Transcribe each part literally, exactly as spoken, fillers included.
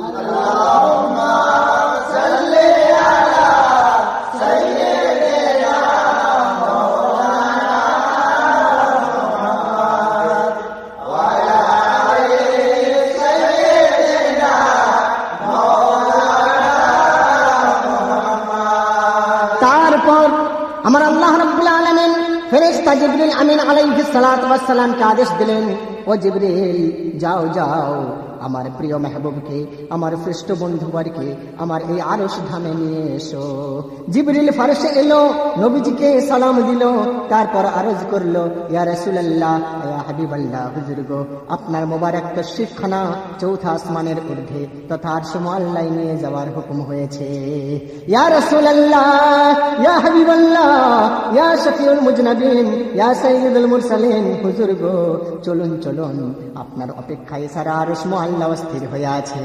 আমার আল্লাহ রাব্বুল আলামিন ফেরেশতা জিবরিল আমিন আলাইহিস সালাতু ওয়াস সালামকে আদেশ দিলেন, ও জিবরিল যাও যাও আমার প্রিয় মেহবুবকে, আমার শ্রেষ্ঠ বন্ধুবরকে আমার এই আরশ ধামে নিয়ে এসো। জিবরিল ফারশে এলো, নবীজিকে সালাম দিল, তারপর আরজ করলো, ইয়া রাসূলুল্লাহ, ইয়া হাবিবাল্লাহ, হুজুর গো, আপনার মোবারক তশরিফখানা চৌথা আসমানের ঊর্ধ্বে তথা আরশে মুআল্লায় নিয়ে যাওয়ার হুকুম হয়েছে। ইয়া রাসূলুল্লাহ, ইয়া হাবিবাল্লাহ, ইয়া শফিউল মুজনাবিন, ইয়া সাইয়্যিদুল মুরসালিন, হুজুর গো চলুন চলুন, আপনার অপেক্ষায় সারা আরশ মুআল্লা স্থির হয়ে আছে।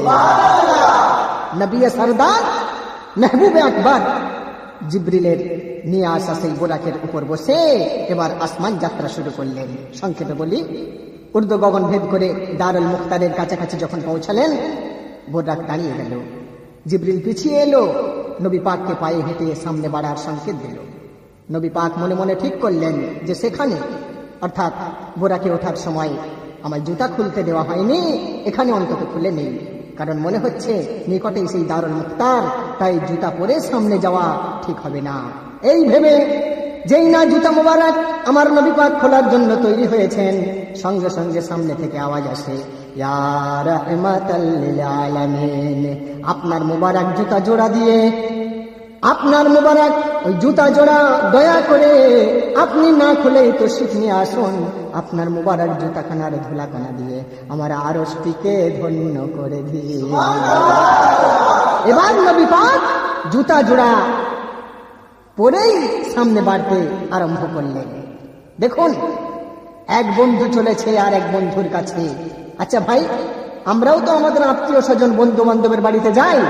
নবী সরদার মেহবুবে আকবর জিবরিলের নিয়ে আসা সেই বোরাকের উপর বসে এবার আসমান যাত্রা শুরু করলেন। সংক্ষেপে বলি, উর্দু গগন ভেদ করে দারুল মুখতারের কাছাকাছি যখন পৌঁছালেন, বোরাক দাঁড়িয়ে গেল, জিবরিল পিছিয়ে এলো, নবী পাককে পায়ে হেঁটে সামনে বাড়ার সংকেত দিল। নবী পাক মনে মনে ঠিক করলেন যে সেখানে, অর্থাৎ বোরাকে ওঠার সময় আমার জুতা খুলতে দেওয়া হয়নি, এখানে অন্তত খুলে নেই, কারণ মনে হচ্ছে নিকটেই সেই দারুল মুখতার, তাই জুতা পরে সামনে যাওয়া ঠিক হবে না। এই ভেবে যেই না জুতা মোবারক আমার নবী পাক খোলার জন্য তৈরি হয়েছেন, সঙ্গে সঙ্গে সামনে থেকে আওয়াজ আসে, ইয়া রাহমাতাল লিল আলামিন, আপনার মোবারক জুতা জোড়া দিয়ে, আপনার মোবারক ওই জুতা জোড়া দয়া করে আপনি না খুলে তশরিফ নিয়ে আসুন, আপনার মোবারক জুতাখানার ধুলাখানা দিয়ে আমার আরশটিকে ধন্য করে দিয়ে। এবার নবী পাক জুতা জোড়া পরেই সামনে বাড়তে আরম্ভ করলেন। দেখুন, এক বন্ধু চলেছে আর এক বন্ধুর কাছে। আচ্ছা ভাই, আমরাও তো আমাদের আত্মীয় স্বজন বন্ধু বান্ধবের বাড়িতে যাই,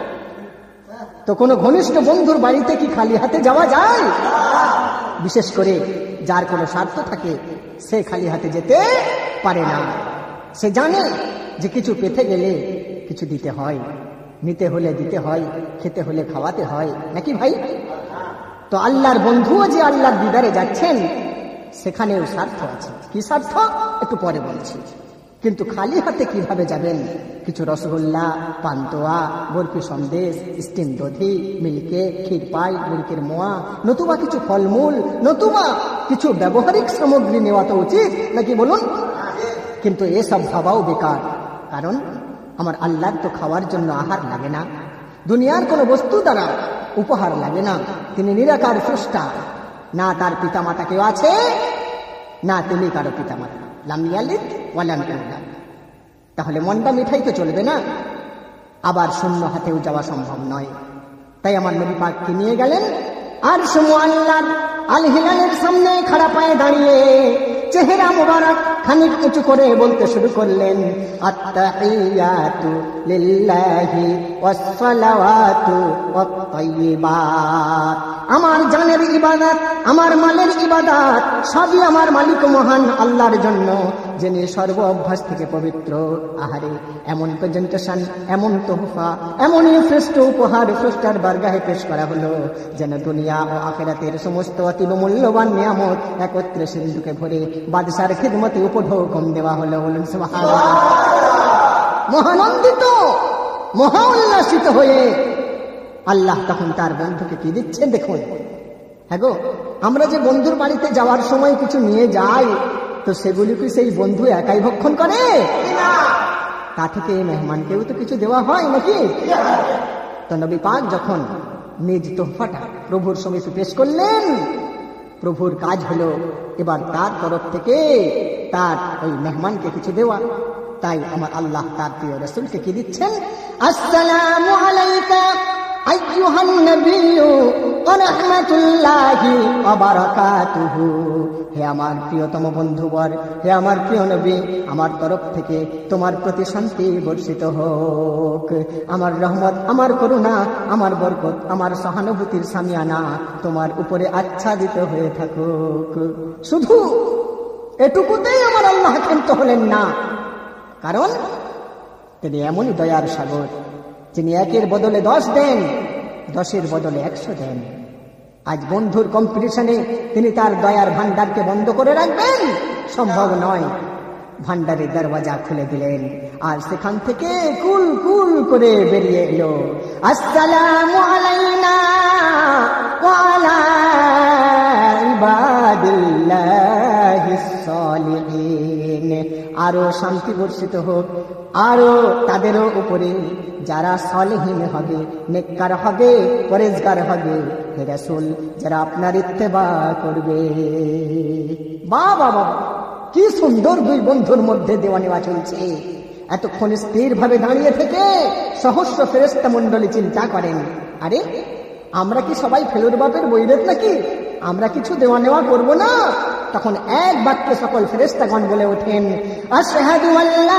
তো কোনো ঘনিষ্ঠ বন্ধুর বাড়িতে কি খালি হাতে যাওয়া যায়? বিশেষ করে যার কোনো স্বার্থ থাকে সে খালি হাতে যেতে পারে না। সে জানে যে কিছু পেতে গেলে কিছু দিতে হয়, নিতে হলে দিতে হয়, খেতে হলে খাওয়াতে হয়, নাকি ভাই? তো আল্লাহর বন্ধুও যে আল্লাহর দিদারে যাচ্ছেন, সেখানেও স্বার্থ আছে। কি স্বার্থ একটু পরে বলছি, কিন্তু খালি হাতে কিভাবে যাবেন? কিছু রসগোল্লা, পান্তোয়া, বরফি সন্দেশ, স্টিম দধি, মিল্কে, ক্ষীরপাই, মুরগির মোয়া, নতুবা কিছু ফলমূল, নতুবা কিছু ব্যবহারিক সামগ্রী নেওয়া তো উচিত, নাকি বলুন? কিন্তু এসব ভাবাও বেকার, কারণ আমার আল্লাহর তো খাওয়ার জন্য আহার লাগে না, দুনিয়ার কোনো বস্তু দ্বারা উপহার লাগে না। তিনি নিরাকার স্রষ্টা, না তার পিতামাতা কেউ আছে, না তিনি কারো পিতামাতা, লাম ইয়ালিদ ওয়া লাম ইউলাদ। তাহলে মন্ডা মিঠাই তো চলবে না, আবার শূন্য হাতেও যাওয়া সম্ভব নয়। তাই আমার নবী পাককে নিয়ে গেলেন আরশ মুআল্লার আল হিলালের সামনে খাড়া পায়ে দাঁড়িয়ে চেহারা মোবারক খানিক উঁচু করে বলতে শুরু করলেন, আত্তাহিয়াতু লিল্লাহি ওয়াস সালাওয়াতু ওয়াত তাইয়্যিবাত। আমার জানের ইবাদত, আমার মালের ইবাদত সবই আমার মালিক মহান আল্লাহর জন্য, যিনি সর্ব অভ্যাস থেকে পবিত্র। আহারে, এমন প্রেজেন্টেশন, এমন তোহফা, এমনই শ্রেষ্ঠ উপহার স্রষ্টার বারগাহে পেশ করা হলো, যেন দুনিয়া ও আখিরাতের সমস্ত অতীব মূল্যবান নিয়ামত একত্রে সিন্ধুকে ভরে বাদশার খিদমতে উপঢৌকন দেওয়া হলো। বলুন সুবহানাল্লাহ। মহানন্দিত, মহা উল্লাসিত হয়ে আল্লাহ তখন তার বন্ধুকে কি দিচ্ছেন দেখুন। হ্যাঁ গো, আমরা যে বন্ধুর বাড়িতে যাওয়ার সময় কিছু নিয়ে যাই, তো সেগুলি কি সেই বন্ধু একাই ভক্ষণ করে? তা থেকে মেহমানকেও তো কিছু দেওয়া হয়, নাকি? তো নবী পাক যখন নিজ তোহফাটা প্রভুর সমীপে পেশ করলেন, প্রভুর কাজ হলো এবার তার তরফ থেকে তার ওই মেহমানকে কিছু দেওয়া। তাই আমার আল্লাহ তার প্রিয় রাসূলকে কি দিচ্ছেন? আসসালামু আলাইকা আইয়ুহান নবিয়্যু ওয়া রাহমাতুল্লাহি ওয়া বারাকাতুহু। হে আমার প্রিয়তম বন্ধুবর, হে আমার প্রিয় নবী, আমার তরফ থেকে তোমার প্রতি শান্তি বর্ষিত হোক। আমার রহমত, আমার করুণা, আমার বরকত, আমার সহানুভূতির সামিয়ানা তোমার উপরে আচ্ছাদিত হয়ে থাকুক। শুধু এটুকুতেই আমার আল্লাহ ক্ষান্ত হলেন না, কারণ তিনি এমনই দয়ার সাগর, যিনি একের বদলে দশ দেন, দশের বদলে একশো দেন। আজ বন্ধুর কম্পিটিশনে তিনি তার দয়ার ভান্ডারকে বন্ধ করে রাখবেন, সম্ভব নয়। ভান্ডারের দরওয়াজা খুলে দিলেন, আর সেখান থেকে কুল কুল করে বেরিয়ে এলো, আসসালামু আলাইনা ওয়া আলা ইবাদিল্লাহিস সালিহিন। আরো শান্তি বর্ষিত হোক আরো তাদেরও উপরে যারা সালেহীন হবে, নেককার হবে, পরেজগার হবে, হে রাসূল, যারা আপনার ইত্তেবা করবে। বাবা বাবা, কি সুন্দর দুই বন্ধুর মধ্যে দেওয়া নেওয়া চলছে। এতক্ষণ স্থির ভাবে দাঁড়িয়ে থেকে সহস্র ফেরেশতা মণ্ডলী চিন্তা করেন, আরে আমরা কি সবাই ফেলুর বাপের বৈরেত নাকি? আমরা কিছু দেওয়া নেওয়া করবো না? তখন এক বাক্যে সকল ফেরেশতাগণ বলে ওঠেন, আশহাদু আল্লা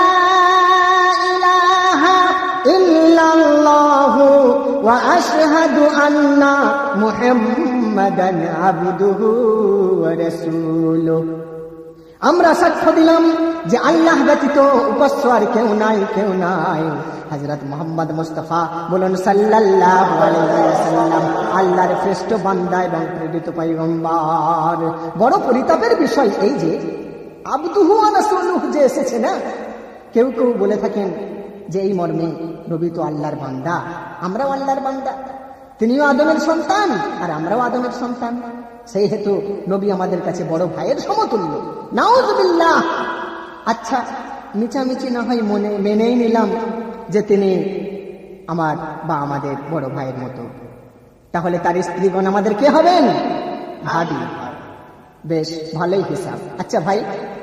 ইলাহা ইল্লাল্লাহু ওয়া আশহাদু আন্না মুহাম্মাদান আবদুহু ওয়া রাসূলুহু। আমরা সাক্ষ্য দিলাম যে আল্লাহ ব্যতীত উপাস্য আর কেউ নাই, কেউ নাই। হযরত মুহাম্মদ মুস্তাফা বলুন সাল্লাল্লাহু আলাইহি ওয়াসাল্লাম আল্লাহর শ্রেষ্ঠ বান্দা এবং প্রেরিত পয়গম্বর। বড় পরিতাপের বিষয় এই যে আবদুহু ওয়া রাসূলুহু যে এসেছে না, কেউ কেউ বলে থাকেন যে এই মর্মে নবী তো আল্লাহর বান্দা, আমরাও আল্লাহর বান্দা, তিনিও আদমের সন্তান আর আমরাও আদমের সন্তান, সেই হেতু নবী আমাদের কাছে বড় ভাইয়ের সমতুল্য। নাউযুবিল্লাহ। আচ্ছা, মিছামিছি না হয় মনে মেনেই নিলাম যে তিনি আমার বা আমাদের বড় ভাইয়ের মতো, তাহলে তার স্ত্রীগণ আমাদের কে হবেন? ভাবি। বেশ ভালোই হিসাব। আচ্ছা ভাই,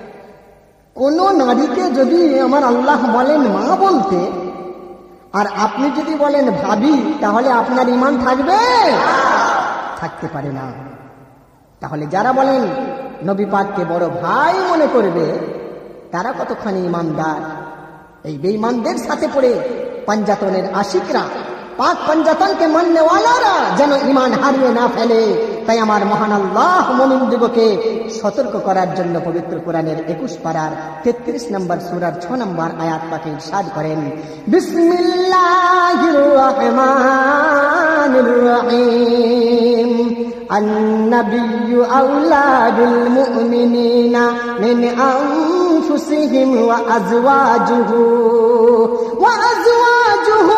কোন নারীকে যদি আমার আল্লাহ বলেন মা বলতে, আর আপনি যদি বলেন ভাবি, তাহলে আপনার ঈমান থাকবে? থাকতে পারে না। তাহলে যারা বলেন নবী পাককে বড় ভাই মনে করবে, তারা কতখানি ঈমানদার? এই বেঈমানদের সাথে পড়ে পাঞ্জাতনের আশিকরা, পাক পাঞ্জাতনকে মাননেওয়ালারা যেন ঈমান হারিয়ে না ফেলে, তাই আমার মহান আল্লাহ মুমিনদিগকে সতর্ক করার জন্য পবিত্র কোরআনের একুশ পারার তেত্রিশ নম্বর সূরার ছয় নম্বর আয়াত পাকে ইরশাদ করেন, বিসমিল্লাহির রহমানির রহিম। আন-নাবিয়্যু আওলা বিল মুমিনিনা মিন আনফুসিহিম ওয়া আজওয়াজুহু ওয়া আজওয়াজুহু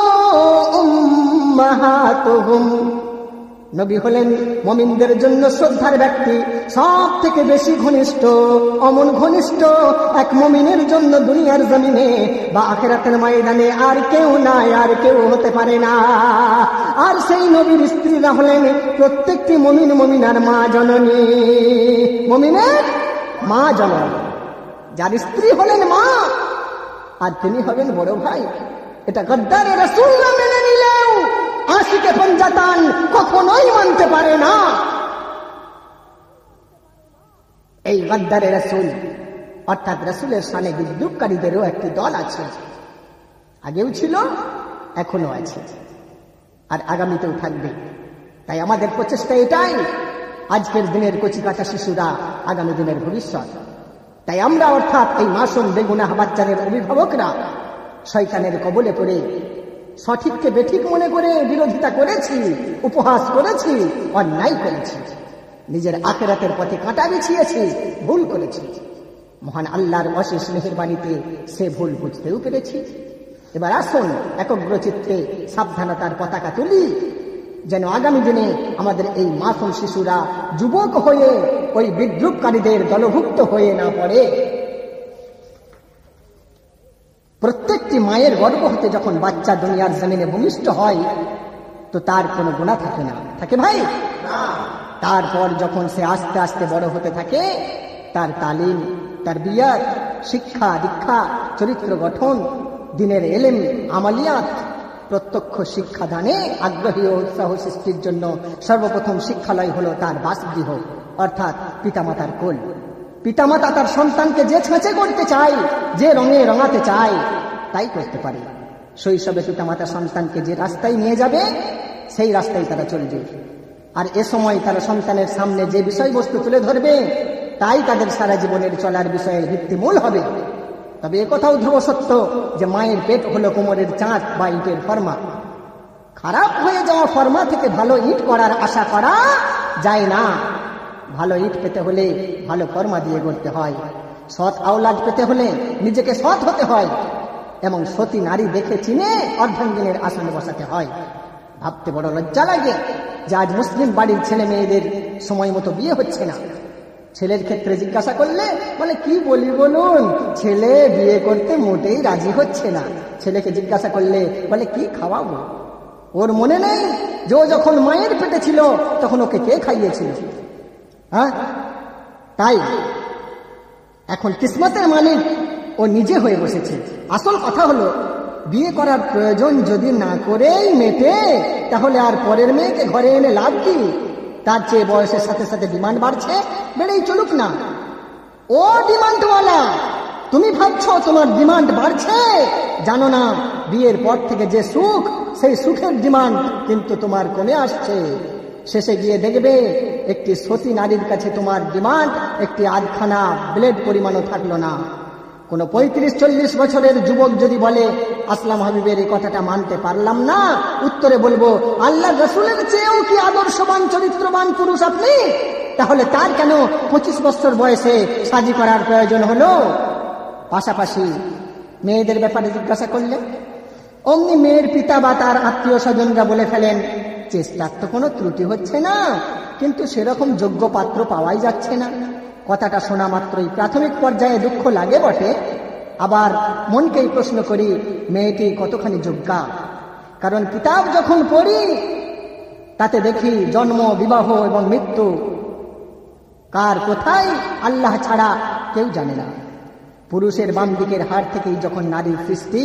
উম্মাহাতুহুম। নবী হলেন মুমিনদের জন্য শ্রদ্ধার ব্যক্তি, সব থেকে বেশি ঘনিষ্ঠ, অমন ঘনিষ্ঠ এক মুমিনের জন্য দুনিয়ার জমিনে বা আখিরাতের ময়দানে আর কেউ নাই, আর কেউ হতে পারে না। আর সেই নবীর স্ত্রীরা হলেন প্রত্যেকটি মুমিন মুমিনার মা জননী, মুমিনের মা জননী, যার স্ত্রী হলেন মা, আর তিনি হবেন বড় ভাই। এটা গদ্দারে রাসূলুল্লাহ মেনে নিলেও আশিকে পাঞ্জাতান কখনোই মানতে পারে না। এই গদ্দারে রাসূল অর্থাৎ রাসূলের শানে বিদ্রুপকারীদেরও একটি দল আছে, আগেও ছিল, এখনো আছে, আর আগামীতেও থাকবে। তাই আমাদের প্রচেষ্টা এটাই, আজকের দিনের কচিকাঁচা শিশুরা আগামী দিনের ভবিষ্যৎ। তাই আমরা অর্থাৎ এই মাসুম বেগুনাহ বাচ্চাদের অভিভাবকরা শয়তানের কবলে পড়ে সঠিককে বেঠিক মনে করে বিরোধিতা করেছি, উপহাস করেছি, অন্যায় করেছি, নিজের আখিরাতের পথে কাঁটা বিছিয়েছি, ভুল করেছি। মহান আল্লাহর অশেষ মেহেরবানিতে সে ভুল বুঝতেও পেরেছি। এবার আসুন একগ্র চিত্তে সাবধানতার পতাকা তুলি, যেন আগামী দিনে আমাদের এই মাসুম শিশুরা যুবক হয়ে ওই বিদ্রুপকারীদের দলভুক্ত হয়ে না পড়ে। প্রত্যেকটি মায়ের গর্ভ হতে যখন বাচ্চা দুনিয়ার জমিনে ভূমিষ্ঠ হয়, তো তার কোনো গুনাহ থাকে না, থাকে ভাই? তারপর যখন সে আস্তে আস্তে বড় হতে থাকে, তার তালিম, তার বিয়াত, শিক্ষা দীক্ষা, চরিত্র গঠন, দিনের এলেম, আমালিয়াত, প্রত্যক্ষ শিক্ষাদানে আগ্রহী ও উৎসাহ সৃষ্টির জন্য সর্বপ্রথম শিক্ষালয় হলো তার বাসগৃহ, অর্থাৎ পিতামাতার কোল। পিতামাতা তার সন্তানকে যে ছাঁচে করতে চায়, যে রঙে রঙাতে চায়, তাই করতে পারে। শৈশবে পিতামাতা সন্তানকে যে রাস্তায় নিয়ে যাবে, সেই রাস্তায় তারা চলবে। আর এ সময় তারা সন্তানের সামনে যে বিষয়বস্তু তুলে ধরবে, তাই তাদের সারা জীবনের চলার বিষয়ের ভিত্তিমূল হবে। তবে এ কথাও ধ্রুব সত্য যে মায়ের পেট হলো কোমরের চাঁদ বা ইটের ফর্মা। খারাপ হয়ে যাওয়া ফর্মা থেকে ভালো ইট করার আশা করা যায় না। ভালো ইট পেতে হলে ভালো ফর্মা দিয়ে গড়তে হয়। সৎ আওলাদ পেতে হলে নিজেকে সৎ হতে হয় এবং সতী নারী দেখে চিনে অর্ধাঙ্গিনীর আসনে বসাতে হয়। ভাবতে বড় লজ্জা লাগে যে আজ মুসলিম বাড়ির ছেলে মেয়েদের সময় মতো বিয়ে হচ্ছে না। ছেলের ক্ষেত্রে জিজ্ঞাসা করলে বলে কি বলি বলুন, ছেলে বিয়ে করতে মোটেই রাজি হচ্ছে না। ছেলেকে জিজ্ঞাসা করলে বলে কি খাওয়াবো। ওর মনে নেই যে ও যখন মায়ের পেটে ছিল তখন ওকে কে খাইয়েছিল। হ্যাঁ, তাই এখন কিসমতের মালিক ও নিজে হয়ে বসেছে। আসল কথা হলো বিয়ে করার প্রয়োজন যদি না করেই মেটে তাহলে আর পরের মেয়েকে ঘরে এনে লাভ কি? তার চেয়ে বয়সের সাথে সাথে ডিমান্ড বাড়ছে, বেড়েই চলুক না। ও ডিমান্ডওয়ালা, তুমি ভাবছ তোমার ডিমান্ড বাড়ছে, জানো না বিয়ের পর থেকে যে সুখ, সেই সুখের ডিমান্ড কিন্তু তোমার কমে আসছে। শেষে গিয়ে দেখবে একটি সতী নারীর কাছে তোমার ডিমান্ড একটি আধখানা ব্লেড পরিমাণও থাকলো না। কোন পঁয়ত্রিশ চল্লিশ বছরের যুবক যদি বলে আসলাম হাবিবের এই কথাটা মানতে পারলাম না, উত্তরে বলবো আল্লাহ রসুলের চেয়েও কি আদর্শবান চরিত্রবান পুরুষ আপনি? তাহলে তার কেন পঁচিশ বছর বয়সে শাদী করার প্রয়োজন হলো? পাশাপাশি মেয়েদের ব্যাপারে জিজ্ঞাসা করলে অমনি মেয়ের পিতা বা তার আত্মীয় স্বজনরা বলে ফেলেন চেষ্টার তো কোনো ত্রুটি হচ্ছে না, কিন্তু সেরকম যোগ্য পাত্র পাওয়াই যাচ্ছে না। কথাটা শোনা মাত্রই প্রাথমিক পর্যায়ে দুঃখ লাগে বটে, আবার মনকেই প্রশ্ন করি মেয়েটি কতখানি যোগ্যা। কারণ কিতাব যখন পড়ি তাতে দেখি জন্ম, বিবাহ এবং মৃত্যু কার কোথায় আল্লাহ ছাড়া কেউ জানে না। পুরুষের বাম দিকের হাড় থেকেই যখন নারীর সৃষ্টি,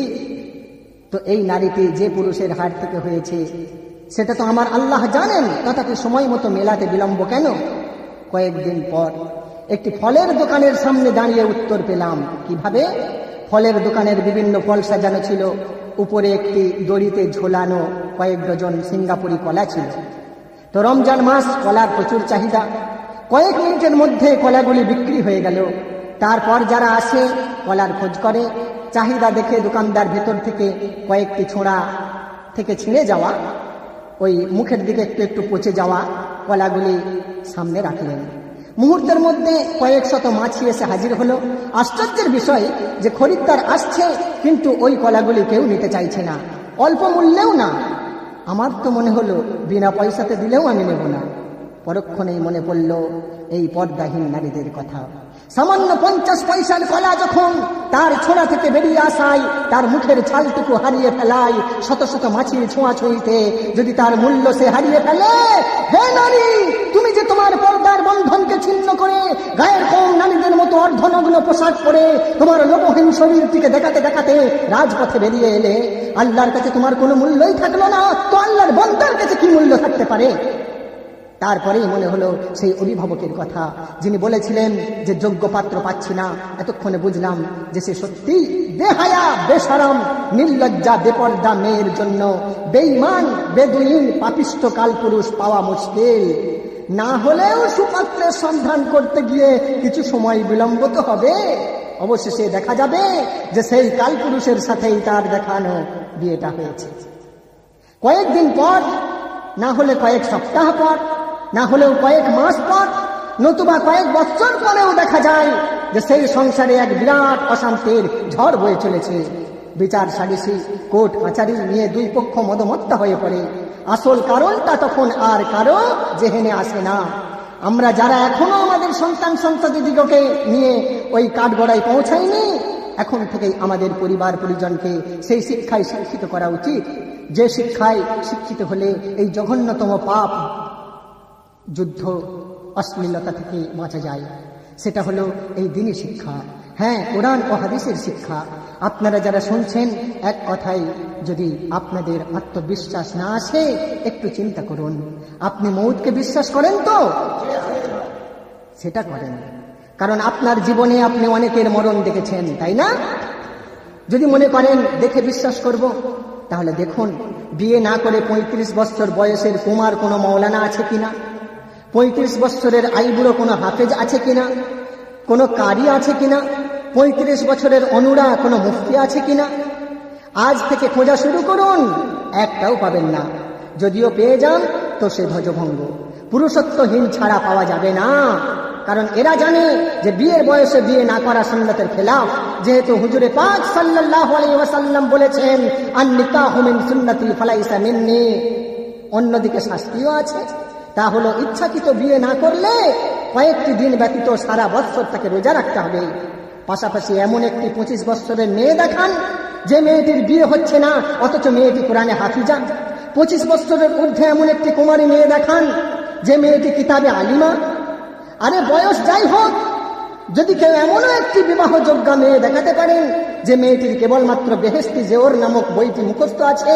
তো এই নারীটি যে পুরুষের হাড় থেকে হয়েছে সেটা তো আমার আল্লাহ জানেন, তথাপি সময় মতো মেলাতে বিলম্ব কেন? কয়েকদিন পর একটি ফলের দোকানের সামনে দাঁড়িয়ে উত্তর পেলাম। কিভাবে? ফলের দোকানের বিভিন্ন ফল সাজানো ছিল, উপরে একটি দড়িতে ঝোলানো কয়েক ডজন সিঙ্গাপুরি কলা ছিল। তো রমজান মাস, কলার প্রচুর চাহিদা। কয়েক মিনিটের মধ্যে কলাগুলি বিক্রি হয়ে গেল। তারপর যারা আসে কলার খোঁজ করে, চাহিদা দেখে দোকানদার ভেতর থেকে কয়েকটি ছোঁড়া থেকে ছিঁড়ে যাওয়া, ওই মুখের দিকে একটু একটু পচে যাওয়া কলাগুলি সামনে রাখলেন। মুহূর্তের মধ্যে কয়েক শত মাছি এসে হাজির হলো। আশ্চর্যের বিষয় যে খরিদ্দার আসছে কিন্তু ওই কলাগুলি কেউ নিতে চাইছে না, অল্প মূল্যেও না। আমার তো মনে হলো বিনা পয়সাতে দিলেও আমি নেব না। পরক্ষণেই মনে পড়ল এই পর্দাহীন নারীদের কথা। সামান্য পঞ্চাশ পয়সার কলা যখন তার ছোঁড়া থেকে বেরিয়ে আসায় তার মুখের ছালটুকু হারিয়ে ফেলায় শত শত মাছির ছোঁয়াছুঁইতে, যদি তার মূল্য সে হারিয়ে ফেলে, হে নারী, তুমি যে তোমার পর্দার বন্ধনকে ছিন্ন করে গায়ের কম নারীদের মতো অর্ধনগ্ন পোশাক পরে তোমার লোকহীন শরীরটিকে দেখাতে দেখাতে রাজপথে বেরিয়ে এলে, আল্লাহর কাছে তোমার কোনো মূল্যই থাকলো না, তো আল্লাহর বন্দার কাছে কি মূল্য থাকতে পারে? তারপরেই মনে হলো সেই অভিভাবকের কথা, যিনি বলেছিলেন যে যোগ্য পাত্র পাচ্ছি না। এতক্ষণে বুঝলাম যে সে সত্যি বেহায়া, বেশরম, নির্লজ্জা, বেপর্দা মেয়ের জন্য বেঈমান, বেদুইন, পাপিষ্ঠ কালপুরুষ পাওয়া মুশকিল। না হলেও সুপাত্রের সন্ধান করতে গিয়ে কিছু সময় বিলম্ব তো হবে। অবশেষে দেখা যাবে যে সেই কালপুরুষের সাথেই তার দেখানো বিয়েটা হয়েছে। কয়েকদিন পর, না হলে কয়েক সপ্তাহ পর, না হলেও কয়েক মাস পর, নতুবা কয়েক বছর পরেও দেখা যায় যে সেই সংসারে এক বিরাট অশান্তির ঝড় বয়ে চলেছে। বিচার সালিসি, কোর্ট কাচারি নিয়ে দুই পক্ষ মদমত্তা হয়ে পড়ে। আসল কারণটা তখন আর কারো জেহেনে আসে না। আমরা যারা এখনো আমাদের সন্তান সন্ততি দিগকে নিয়ে ওই কাঠগড়ায় পৌঁছাইনি, এখন থেকেই আমাদের পরিবার পরিজনকে সেই শিক্ষায় শিক্ষিত করা উচিত, যে শিক্ষায় শিক্ষিত হলে এই জঘন্যতম পাপ, যুদ্ধ, অশ্লীলতা থেকে বাঁচা যায়। সেটা হলো এই দ্বীনি শিক্ষা। হ্যাঁ, কোরআন ও হাদিসের শিক্ষা। আপনারা যারা শুনছেন, এক কথায় যদি আপনাদের আত্মবিশ্বাস না আসে, একটু চিন্তা করুন, আপনি মৌতকে বিশ্বাস করেন তো? সেটা করেন, কারণ আপনার জীবনে আপনি অনেকের মরণ দেখেছেন, তাই না? যদি মনে করেন দেখে বিশ্বাস করব, তাহলে দেখুন বিয়ে না করে পঁয়ত্রিশ বছর বয়সের কুমার কোনো মৌলানা আছে কিনা, পঁয়ত্রিশ বছরের আইবুড়ো কোনো হাফেজ আছে কিনা, কোনো কারি আছে কিনা, পঁয়ত্রিশ বছরের অনুরা কোনো মুফতি আছে কিনা? আজ থেকে খোঁজা শুরু করুন, একটাও পাবেন না। যদিও পেয়ে যান তো সে ধ্বজভঙ্গ, পুরুষত্বহীন ছাড়া পাওয়া যাবে না। কারণ এরা জানে যে বিয়ের বয়সে বিয়ে না করা সুন্নতের খেলাফ, যেহেতু হুজুরে পাক সাল্লাল্লাহু আলাইহি ওয়াসাল্লাম বলেছেন আন নিকাহু মিন সুন্নতি ফালাইসা মিন্নি। অন্যদিকে শাস্তিও আছে, তা হলো ইচ্ছাকৃত বিয়ে না করলে কয়েকটি দিন ব্যতীত সারা বৎসর তাকে রোজা রাখতে হবে। পাশাপাশি এমন একটি পঁচিশ বছরের মেয়ে দেখান যে মেয়েটির বিয়ে হচ্ছে না অথচ মেয়েটি কোরআনে হাফিজা। পঁচিশ বছরের ঊর্ধ্বে এমন একটি কুমারী মেয়ে দেখান যে মেয়েটি কিতাবে আলিমা। আরে বয়স যাই হোক, যদি কেউ এমনও একটি বিবাহযোগ্য মেয়ে দেখাতে পারেন যে মেয়েটির কেবলমাত্র বেহেশতি জেওর নামক বইটি মুখস্থ আছে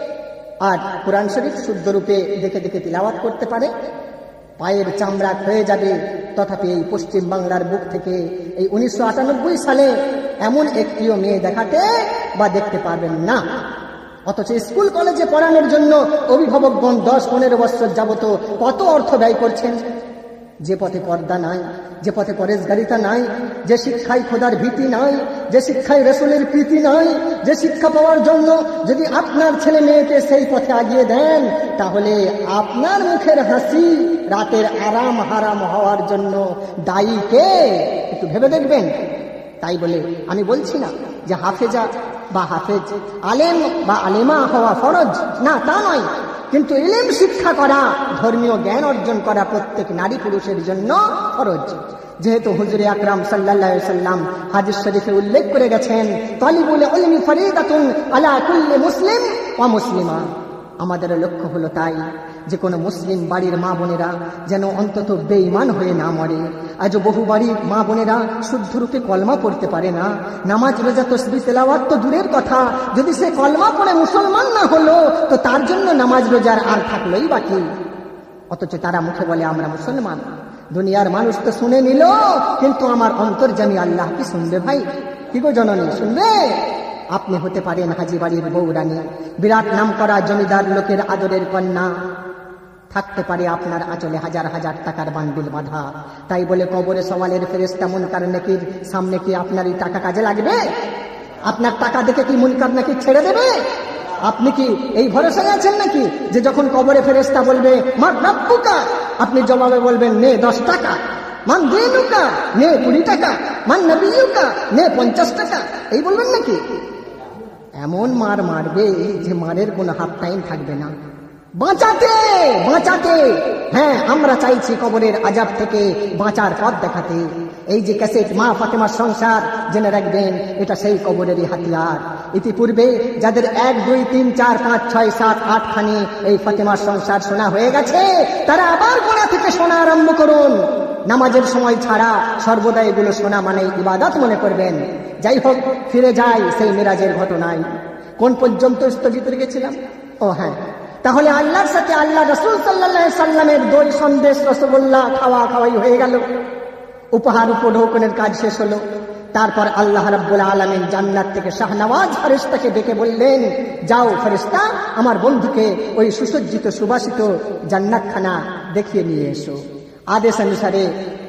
আর কোরআন শরীফ শুদ্ধ রূপে দেখে দেখে তিলাওয়াত করতে পারে, পায়ের চামড়া ক্ষয়ে যাবে। তথাপি এই পশ্চিম বাংলার বুক থেকে এই উনিশশো আটানব্বই সালে এমন একটিও মেয়ে দেখাতে বা দেখতে পারবেন না। অথচ স্কুল কলেজে পড়ানোর জন্য অভিভাবকগণ দশ পনেরো বছর যাবত কত অর্থ ব্যয় করছেন। যে পথে পর্দা নাই, যে পথে পরেশগারিতা নাই, যে শিক্ষায় খোদার ভীতি নাই, যে শিক্ষায় রসুলের প্রীতি নাই, যে শিক্ষা পাওয়ার জন্য যদি আপনার ছেলে মেয়েকে সেই পথে আগিয়ে দেন, তাহলে আপনার মুখের হাসি রাতের আরাম হারাম হওয়ার জন্য দায়ী কে? একটু ভেবে দেখবেন। তাই বলে আমি বলছি না যে হাফেজা বা হাফেজ, আলেম বা আলেমা হওয়া ফরজ, না তা নয়। কিন্তু ইলম শিক্ষা করা, ধর্মীয় জ্ঞান অর্জন করা প্রত্যেক নারী পুরুষের জন্য ফরজ। যেহেতু হুজুরে আকরাম সাল্লাল্লাহু আলাইহি সাল্লাম হাদিস শরীফে উল্লেখ করে গেছেন তালিবুল ইলমি ফরিদাতুন আলা কুল্লি মুসলিম ওয়া মুসলিমা। আমাদের লক্ষ্য হলো তাই যে কোনো মুসলিম বাড়ির মা বোনেরা যেন অন্তত বেঈমান হয়ে না মরে। আজও বহু বাড়ির মা বোনেরা শুদ্ধরূপে কলমা পড়তে পারে না। নামাজ রোজা তাসবিহ তেলাওয়াত তো দূরের কথা, যদি সে কলমা পড়ে মুসলমান না হলো তো তার জন্য নামাজ রোজার আর থাকলোই বাকি। অথচ তারা মুখে বলে আমরা মুসলমান। দুনিয়ার মানুষ তো শুনে নিল, কিন্তু আমার অন্তর্যামী আল্লাহ কি শুনবে ভাই? কি গো জননী, শুনবে? আপনি হতে পারেন হাজি বাড়ির বউরানী, বিরাট নাম করা জমিদার লোকের আদরের কন্যা, থাকতে পারে আপনার আঁচলে হাজার হাজার টাকার বান্ডিল বাঁধা। তাই বলে কবরে সওয়ালের ফেরেশতা মুনকার নাকির সামনে কি আপনার এই টাকা কাজে লাগবে? আপনার টাকা দেখে কি মুনকার নাকির ছেড়ে দেবে? আপনি কি এই ভরসায় আছেন নাকি যে যখন কবরে ফেরেশতা বলবে মা রাব্বুকা, আপনি জবাবে বলবেন নে দশ টাকা, মান দিনুকা নে কুড়ি টাকা, মান নবিয়ুকা নে পঞ্চাশ টাকা, এই বলবেন নাকি? এমন মার মারবে যে মারের কোনো হাফ টাইম থাকবে না। বাঁচাতে বাঁচাতে হ্যাঁ, আমরা চাইছি কবরের আযাব থেকে বাঁচার পথ দেখাতে। এই যে ক্যাসেট মা ফাতেমার সংসার, জেনে রাখবেন এটা সেই কবরেরই হাতিয়ার। ইতিপূর্বে যাদের এক দুই তিন চার পাঁচ ছয় সাত আট খানি এই ফাতেমার সংসার শোনা হয়ে গেছে, তারা আবার গোড়া থেকে শোনা আরম্ভ করুন। নামাজের সময় ছাড়া সর্বদা এগুলো শোনা মানে ইবাদত মনে করবেন। যাই হোক, ফিরে যাই সেই মিরাজের ঘটনায়। কোন পর্যন্ত স্থগিত রেখেছিলাম? ও হ্যাঁ, তাহলে আল্লাহর সাথে আল্লাহ রাসূল সাল্লাল্লাহু আলাইহি সাল্লামের দই সন্দেশ রসগোল্লা খাওয়া খাওয়াই হয়ে গেল, উপহার উপঢৌকনের কাজ শেষ হলো। তারপর আল্লাহ রাব্বুল আলামিন জান্নাত থেকে শাহনওয়াজ ফেরেশতাকে ডেকে বললেন, যাও ফেরেশতা, আমার বন্ধুকে ওই সুসজ্জিত সুবাসিত জান্নাতখানা দেখিয়ে নিয়ে এসো। আদেশ অনুসারে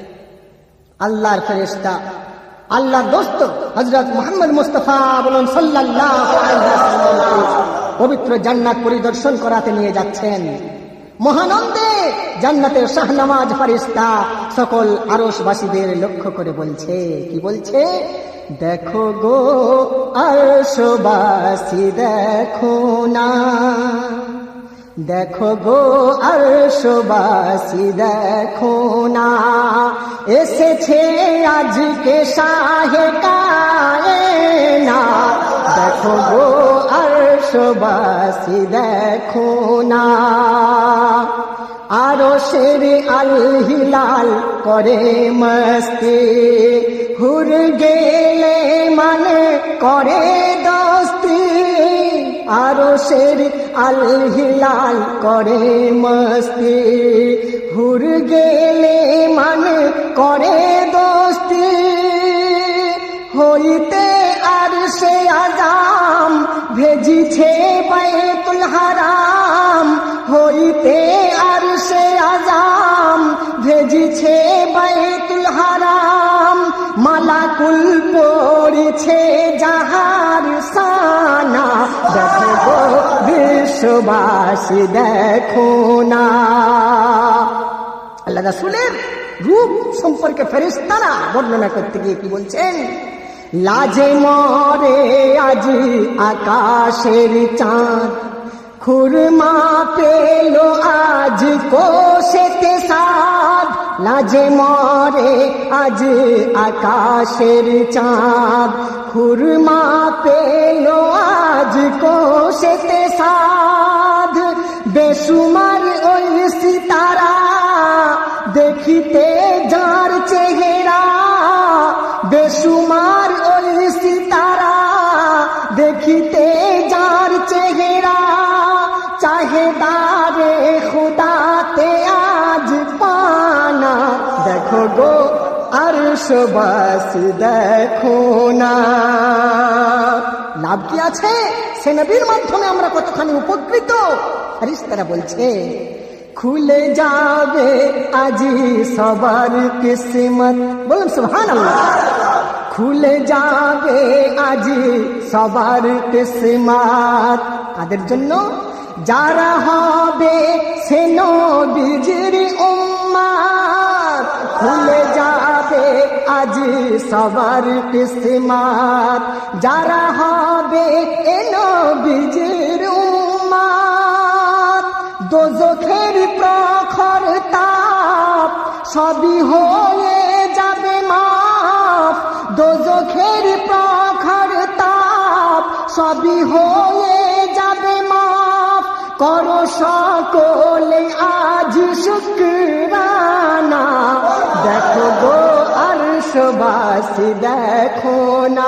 আল্লাহর ফেরেশতা, আল্লাহর দোস্ত হযরত মুহাম্মদ মুস্তাফা বলুন সাল্লাল্লাহু আলাইহি ওয়াসাল্লাম পবিত্র জান্নাত পরিদর্শন করাতে নিয়ে যাচ্ছেন। মহানন্দে জান্নাতের শাহনওয়াজ ফেরেশতা সকল আরশবাসীদের লক্ষ্য করে বলছে, কি বলছে? দেখো গো আরশবাসী দেখো না, দেখো গো আরশবাসী দেখো না, এসেছে আজকে শাহে কায়নাত। দেখো গো আরশবাসী দেখো না, আরশের আল হিলাল করে মস্তি, হুর গেলে মানে করে দস্তি। আরশের আল হিলাল করে মস্তি, হুর গেলে মানে করে দস্তি। হইতে আরশে আযাম ভেজিছে বাইতুল হারাম, হইতে আরশে আযাম ভেজিছে বাইতুল হারাম। মালাকুল পড়ছে যাহার সানা, দেখো গো বিশ্ববাসী দেখো না। আল্লাহ রাসূলের রূপ সম্পর্কে ফেরেশতারা বর্ণনা করতে গিয়ে কি বলছেন? লাজে মরে আজি আকাশের চাঁদ, খুরমা পেল আজ কোশেতে সাদ। লাজে মরে আজ আকাশের চাঁদ, খুরমা পেল আজ কোশেতে সাদ। বেসুমার ওই সিতারা দেখিতে যার চেহারা, বেসুমার ওই সিতারা দেখিতে যার চেহারা। চাহেদারে খুদাতে আজ পানা, দেখো গো আরশবাসী দেখো না। লাভ কি আছে? সে নবীর মাধ্যমে আমরা কতখানি উপকৃত। ফেরেশতারা বলছে খুলে যাবে আজি সবার কিসমত। বলুন সুবহানাল্লাহ। খুলে যাবে আজি সবার কিসমত। কাদের জন্য? যারা হবে সে নবীজির উম্মত। খুলে যাবে আজি সবার কিসমত, যারা হবে এ নবীজির উম্মত। দোজখের প্রখর তাপ সবই হয়ে যাবে মাফ, দোজখের প্রখর তাপ সবই হয়ে যাবে মাফ। করো সকলে আজ শুকরানা, দেখো গো আরশবাসী দেখো না।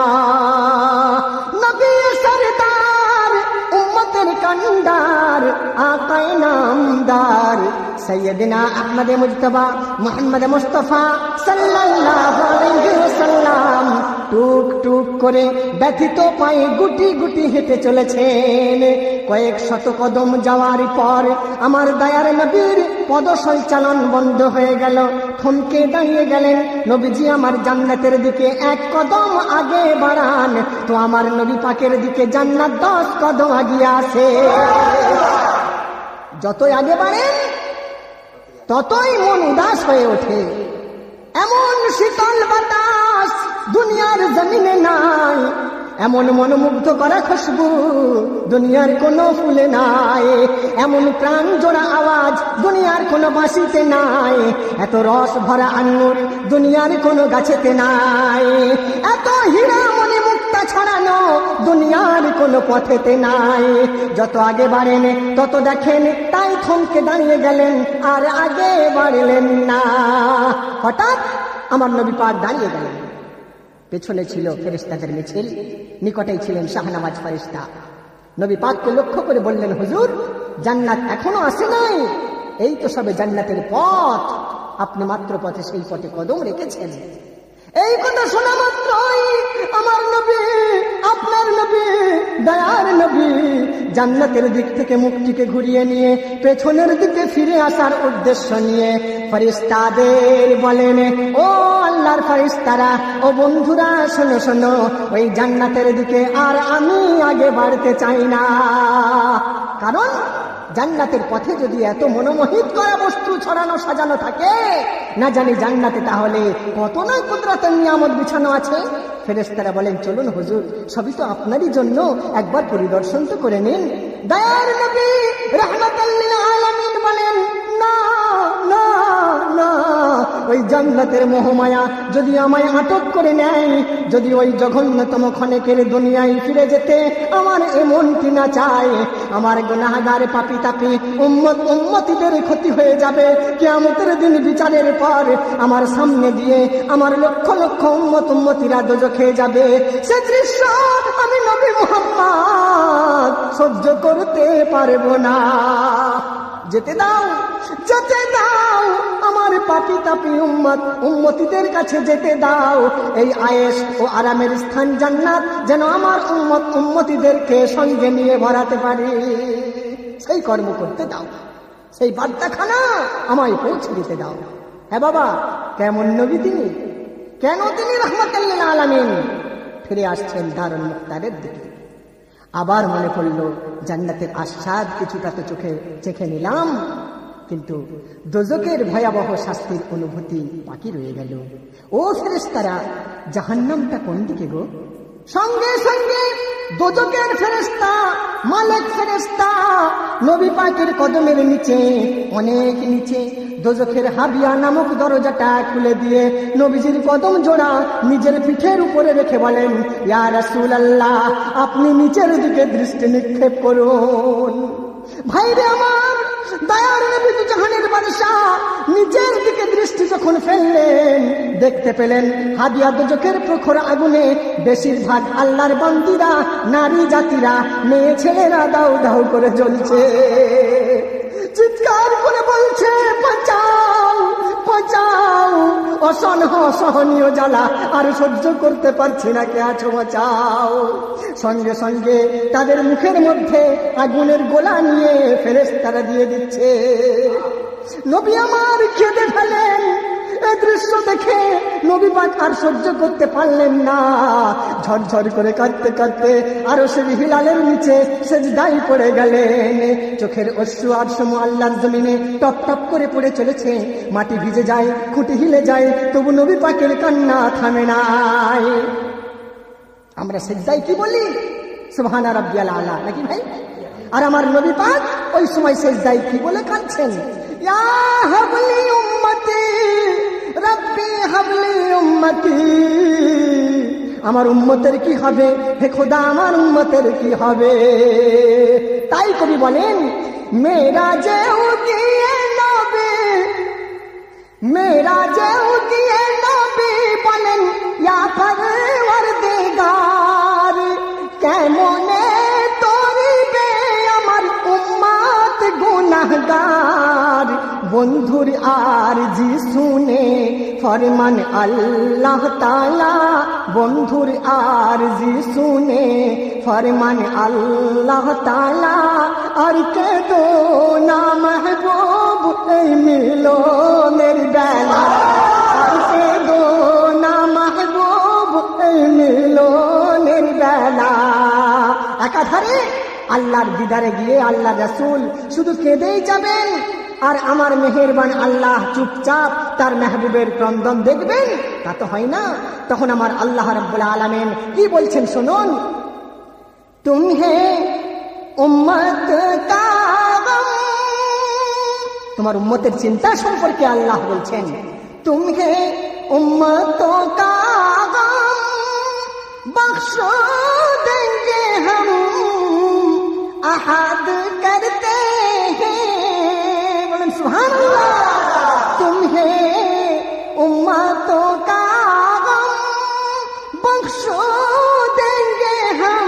নবী সরদার উম্মতের কান্ডার আকায়ে নামদার সৈয়দনা আহমদ মুজতবা মুহাম্মদ মুস্তাফা সাল্লাল্লাহু আলাইহি ওয়াসাল্লাম টুক টুক করে ব্যথিত পায়ে গুটি গুটি হেঁটে চলেছেন। কয়েক শত কদম যাওয়ার পর আমার দয়ার নবীর পদসঞ্চালন বন্ধ হয়ে গেল। থমকে দাঁড়িয়ে গেলেন। নবীজি আমার জান্নাতের দিকে এক কদম আগে বাড়ান, তো আমার নবী পাকের দিকে জান্নাত দশ কদম আগিয়ে আসে। যতই আগে বাড়েন ততই মন উদাস হয়ে ওঠে। এমন শীতল বাতাস দুনিয়ার জমিনে নাই, এমন মনোমুগ্ধ করা খুশবু দুনিয়ার কোনো ফুলে নাই, এমন প্রাণ জোড়া আওয়াজ দুনিয়ার কোনো বাঁশিতে নাই, এত রস ভরা আঙ্গুর দুনিয়ার কোনো গাছেতে নাই, এত হীরা মনে মুক্তা ছড়ানো দুনিয়ার কোনো পথেতে নাই। যত আগে বাড়েন তত দেখেন, তাই থমকে দাঁড়িয়ে গেলেন আর আগে বাড়লেন না। হঠাৎ আমার নবী পাক দাঁড়িয়ে গেলেন। পেছনে ছিল ফেরেশতাদের মিছিল, নিকটেই ছিলেন শাহনামাজ ফেরেশতা। নবী পাককে লক্ষ্য করে বললেন, হুজুর জান্নাত এখনো আসে নাই, এই তো সবে জান্নাতের পথ, আপনি মাত্র পথে সেই পথে কদম রেখেছেন। এই কথা শোনা মাত্রই আমার নবী, আপনার নবী, দয়ার নবী জান্নাতের দিক থেকে মুখটিকে ঘুরিয়ে নিয়ে পেছনের দিকে ফিরে আসার উদ্দেশ্য নিয়ে ফেরেশতাদের বলেন, ও আল্লাহর ফেরেশতারা, ও বন্ধুরা, শোনো শোনো, ওই জান্নাতের দিকে আর আমি আগে বাড়তে চাই না। কারণ জান্নাতের পথে যদি এত মনোমোহিত করা বস্তু ছড়ানো সাজানো থাকে, না জানি জান্নাতে তাহলে কত না কুদরতের নিয়ামত বিছানো আছে। ফেরেশতারা বলেন, চলুন হুজুর, সবই তো আপনারই জন্য, একবার পরিদর্শন তো করে নিন। দয়ার নবী রাহমাতাল লিল আলামিন বলেন, না না না, ওই জান্নাতের মোহমায়া যদি আমায় আটক করে নেয়, যদি ওই জঘন্যতম ক্ষণেকের দুনিয়ায় ফিরে যেতে আমার এমনটি না চায়, আমার গুনাহগার পাপী তাপী উম্মত উম্মতিদের ক্ষতি হয়ে যাবে। কিয়ামতের দিন বিচারের পর আমার সামনে দিয়ে আমার লক্ষ লক্ষ উম্মত উম্মতিরা দোজখে যাবে। সে দৃশ্য আমি নবী মুহাম্মদ সহ্য করতে পারবো না। যেতে দাও, যেতে দাও, আমার পাপী তাপী উম্মত উম্মতিদের কাছে যেতে দাও। এই আয়েশ ও আরামের স্থান জান্নাত যেন আমার উম্মত উম্মতিদেরকে সঙ্গে নিয়ে ভরাতে পারি, সেই কর্ম করতে দাও, সেই বার্তাখানা আমায় পৌঁছে দিতে দাও। হ্যাঁ বাবা, কেমন নবী তিনি, কেন তিনি রাহমাতুল লিল আলামিন? ফিরে আসছেন দারুল মুখতারের দিকে। আবার মনে পড়ল জান্নাতের আস্বাদ কিছুটা তো চোখে চেখে নিলাম, কিন্তু দোজকের ভয়াবহ শাস্তির অনুভূতি বাকি রয়ে গেল। ও ফেরেশতারা, জাহান্নামটা কোন দিকে গো? সঙ্গে সঙ্গে দোজকের ফেরেশতা মালিক ফেরেশতা নবী পাকের কদমের নিচে, অনেক নিচে দোজখের হাবিয়া নামক দরজাটা খুলে দিয়ে নবীজির কদম জোড়া নিজের পিঠের উপরে রেখে বলেন, ইয়া রাসূলুল্লাহ, আপনি নিচের দিকে দৃষ্টি নিক্ষেপ করুন। ভাইরে আমার, দয়ার নবী জাহানের বাদশা নিচের দিকে দৃষ্টি যখন ফেললেন, দেখতে পেলেন হাবিয়া দোজখের প্রখর আগুনে বেশিরভাগ আল্লাহর বান্দীরা, নারী জাতিরা, মেয়ে ছেলেরা দাউ দাউ করে জ্বলছে, চিৎকার করে বলছে, বাঁচাও বাঁচাও, অসহ্য অসহনীয় জ্বালা আর সহ্য করতে পারছি না, কে আছো বাঁচাও। সঙ্গে সঙ্গে তাদের মুখের মধ্যে আগুনের গোলা নিয়ে ফেরেশতারা দিয়ে দিচ্ছে। নবী আমার কেঁদে ফেলেন। এই দৃশ্য দেখে নবী পাক আর সহ্য করতে পারলেন না, ঝরঝর করে কাঁদতে কাঁদতে আরশের হিলালের নিচে সেজদায় পড়ে গেলেন। চোখের অশ্রু আর সমু আল্লাহর জমিনে টপ টপ করে পড়ে চলেছে, মাটি ভিজে যায়, খুঁটি হিলে যায়, তবু নবী পাকের কান্না থামে নাই। আমরা সেজদায় কি বলি? সুবহানা রাব্বিয়াল আলা, নাকি ভাই? আর আমার নবী পাক ওই সময় সেজদায় কি বলে কাঁদছেন? ইয়া হাবলি উম্মতি রাব্বি হাবলি উম্মতি, আমার উম্মতের কি হবে হে খোদা, আমার উম্মতের কি হবে? তাই কবি বলেন, মেরা যেও দিয়ে নবী, মেরা যেও দিয়ে নবী বলেন, ইয়া পরওয়ারদিগার, কেমনে তরিবে আমার উম্মত গুনাহগার। বন্ধুর আর জি শুনে ফরমান আল্লাহ তাআলা, বন্ধুর আর জি শুনে ফরমান আল্লাহ তাআলা। আর কে দো না মাহবুব এই মিলনের বেলা, আর কে দো না মাহবুব এই মিলনের বেলা। একাধারে আল্লাহর দিদারে গিয়ে আল্লাহ রাসূল শুধু কেঁদেই যাবেন, আর আমার মেহেরবান আল্লাহ চুপচাপ তার মেহবুবের ক্রন্দন দেখবেন, তা তো হয় না। তখন আমার আল্লাহ রাব্বুল আলামিন কি বলছেন শুনুন, তুমহে উম্মত কা গম, তোমার উম্মতের চিন্তা সম্পর্কে আল্লাহ বলছেন, তুমহে উম্মত কা গম বখশো দেंगे हम अहद करते हैं, बोलें सुभान अल्लाह। तुम्हें उम्मतों का गम बख्शो देंगे हम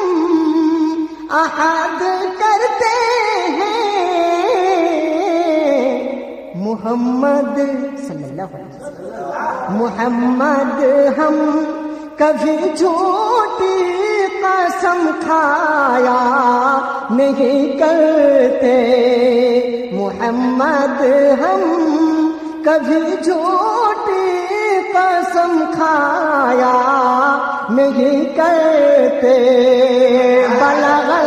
अहद करते हैं। मुहम्मद सल्लल्लाहु अलैहि वसल्लम, मुहम्मद हम कभी झूठी कसम खाया नहीं करते, मुहम्मद हम कभी झूठी कसम खाया नहीं करते। बलगल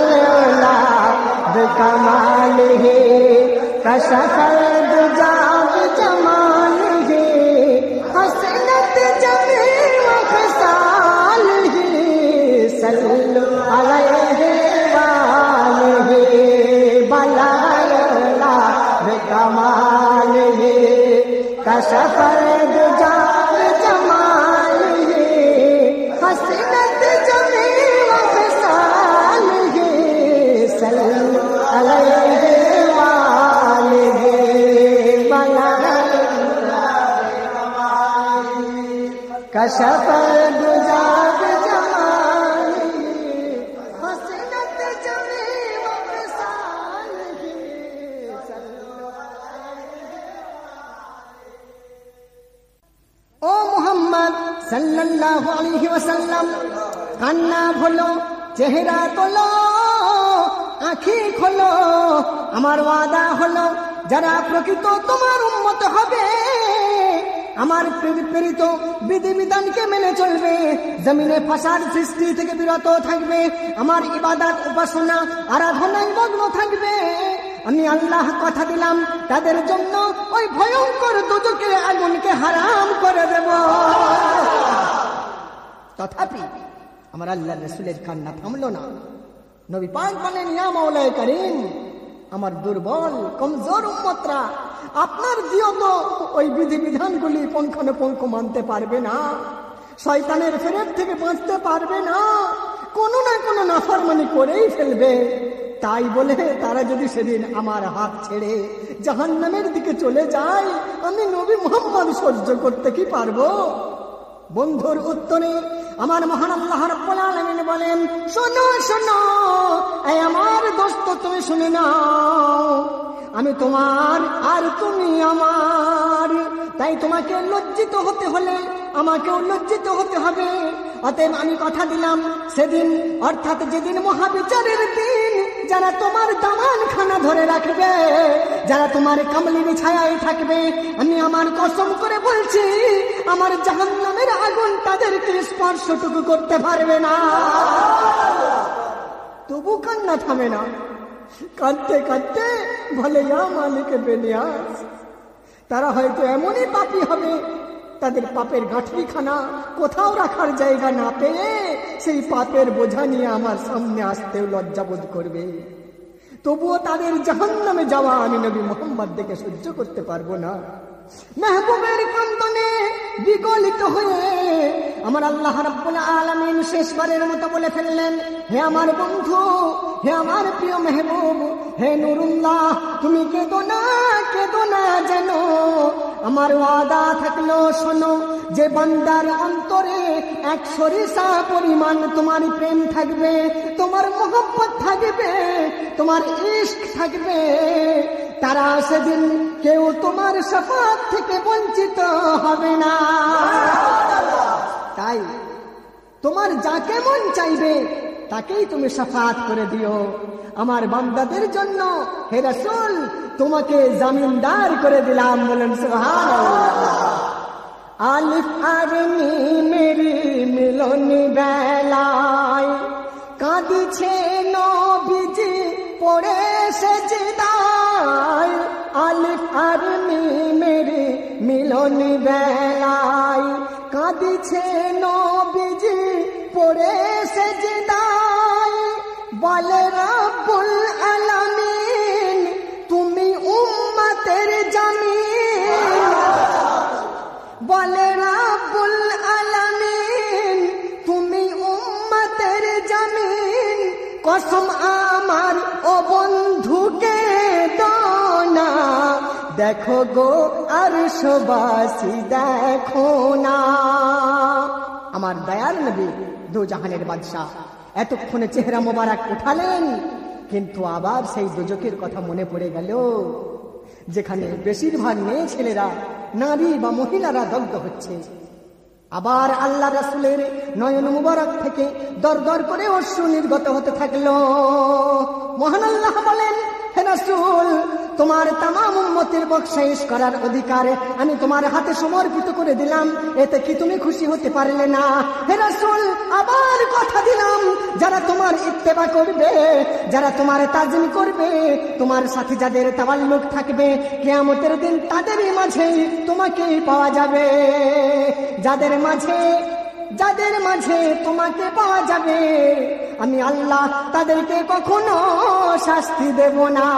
कमाल है कशफल जाब जमाल है, हसनत जमी वखसाल है, सल्लु अलैहि वालिहि। बलगल कमाल है कशफल जाब जमाल है, हसनत जमी वखसाल है, सल्लु अलैहि वालिहि। कशफल जाब जमाल है, हसनत जमी वखसाल है, सल्लु अलैहि। ओ मुहम्मद सल्लल्लाहु अलैहि वसल्लम, কান্না ভোলো, চেহারা তোলো, আঁখি খোলো, আমার ওয়াদা হলো যারা প্রকৃত তোমার উম্মত হবে আমার প্রেরিত বিধিবিধানকে মেনে চলবে, জমিনে ফাসাদ সৃষ্টি থেকে বিরত থাকবে, আমার ইবাদত উপাসনা আরাধনায় মগ্ন থাকবে, আমি আল্লাহ কথা দিলাম তাদের জন্য ওই ভয়ঙ্কর দোজখের আগুনকে হারাম করে দেব। তথাপি আমার আল্লাহর রাসূলের কান্না থামলো না। নবী পাক বলেন, ইয়া মাওলায়ে কারীম, আমার দুর্বল কমজোর উম্মতরা আপনার দিয়ত ওই বিধিবিধানগুলি পুঙ্খানুপুঙ্খ মানতে পারবে না, শয়তানের ফেরেব থেকে বাঁচতে পারবে না, কোনো না কোনো নাফরমানি করেই ফেলবে। তাই বলে তারা যদি সেদিন আমার হাত ছেড়ে জাহান্নামের দিকে চলে যায়, আমি নবী মুহাম্মদ সহ্য করতে কি পারবো? বন্ধুর উত্তরে আমার মহান আল্লাহ রাব্বুল আলামিন বলেন, শোনো শোনো এই আমার দোস্ত, তুমি শুনে নাও, আমি তোমার আর তুমি আমার, তাই তোমাকে লজ্জিত হতে হলে আমাকেও লজ্জিত হতে হবে। অতএব আমি কথা দিলাম সেদিন, অর্থাৎ যেদিন মহাবিচারের দিন, যারা তোমার দামান খানা ধরে রাখবে, যারা তোমার কামলির ছায়ায় থাকবে, আমি আমার কসম করে বলছি আমার জাহান্নামের আগুন তাদেরকে স্পর্শটুকু করতে পারবে না। তবু কান্না থামে না, কাঁদতে কাঁদতে বলে, ইয়া মালিক বেনিয়াজ, তারা হয়তো এমনই পাপী হবে, তাদের পাপের গাঁঠরিখানা কোথাও রাখার জায়গা না পেয়ে সেই পাপের বোঝা নিয়ে আমার সামনে আসতেও লজ্জাবোধ করবে। তবুও তাদের জাহান্নামে যাওয়া আমি নবী মুহাম্মদ দেখে সহ্য করতে পারবো না। মেহবুবের কান্দনে বিগলিত হয়ে আমার আল্লাহ রাব্বুল আলামিন শেষবারের মতো বলে ফেললেন, হে আমার বন্ধু, হে আমার প্রিয় মেহবুব, হে নুরুল্লাহ, তুমি কেঁদো না, কেঁদো না যেন। আমার ওয়াদা থাকলো, শোনো, যে বান্দার অন্তরে এক সরিষা পরিমাণ তোমার প্রেম থাকবে, তোমার মোহব্বত থাকবে, তোমার ইশক থাকবে, তারা সেদিন কেউ তোমার শাফাত থেকে বঞ্চিত হবে না। তাই তোমার যাকে মন চাইবে তাকেই তুমি শাফাত করে দিও আমার বান্দাদের জন্য। হে রাসূল, তোমাকে জামিনদার করে দিলাম, বলেন সুবহানাল্লাহ। আলিফ আর মিমের মিলন বেলায় কাঁদিছে নবীজি পড়ে সেজদায়, আলিফ আর মিমের মিলন বেলায় কাঁদিছে নবীজি পড়ে সেজদায়, বলে রব্বুল আলামিন তুমি উম্মতের জামিন, বলে রব্বুল আলামিন তুমি উম্মতের জামিন, কসম আমার ও বন্ধুকে দোনা, দেখো গো আরশবাসী দেখো না। আমার দয়াল নবী দু জাহানের বাদশাহ এতক্ষণে চেহারা মোবারক উঠালেন, কিন্তু আবার সেই দোজখের কথা মনে পড়ে গেল, যেখানে বেশিরভাগ মেয়ে ছেলেরা, নারী বা মহিলারা দগ্ধ হচ্ছে। আবার আল্লাহ রাসূলের নয়ন মুবারক থেকে দর দর করে অশ্রু নির্গত হতে থাকলো। মহান আল্লাহ বলেন, হে রাসূল, তোমার তামাম উম্মতের বখশিশ করার অধিকার আমি তোমার হাতে সমর্পিত করে দিলাম, এতে কি তুমি খুশি হতে পারলে না? হে রাসূল, আবার কথা দিলাম, যারা তোমার ইত্তেবা করবে, যারা তোমার তাজিম করবে, তোমার সাথে যাদের তাওয়াল্লুক থাকবে, কিয়ামতের দিন তাদেরই মাঝে তোমাকে পাওয়া যাবে। যাদের মাঝে যাদের মাঝে তোমাকে পাওয়া যাবে, আমি আল্লাহ তাদেরকে কখনো শাস্তি দেব না।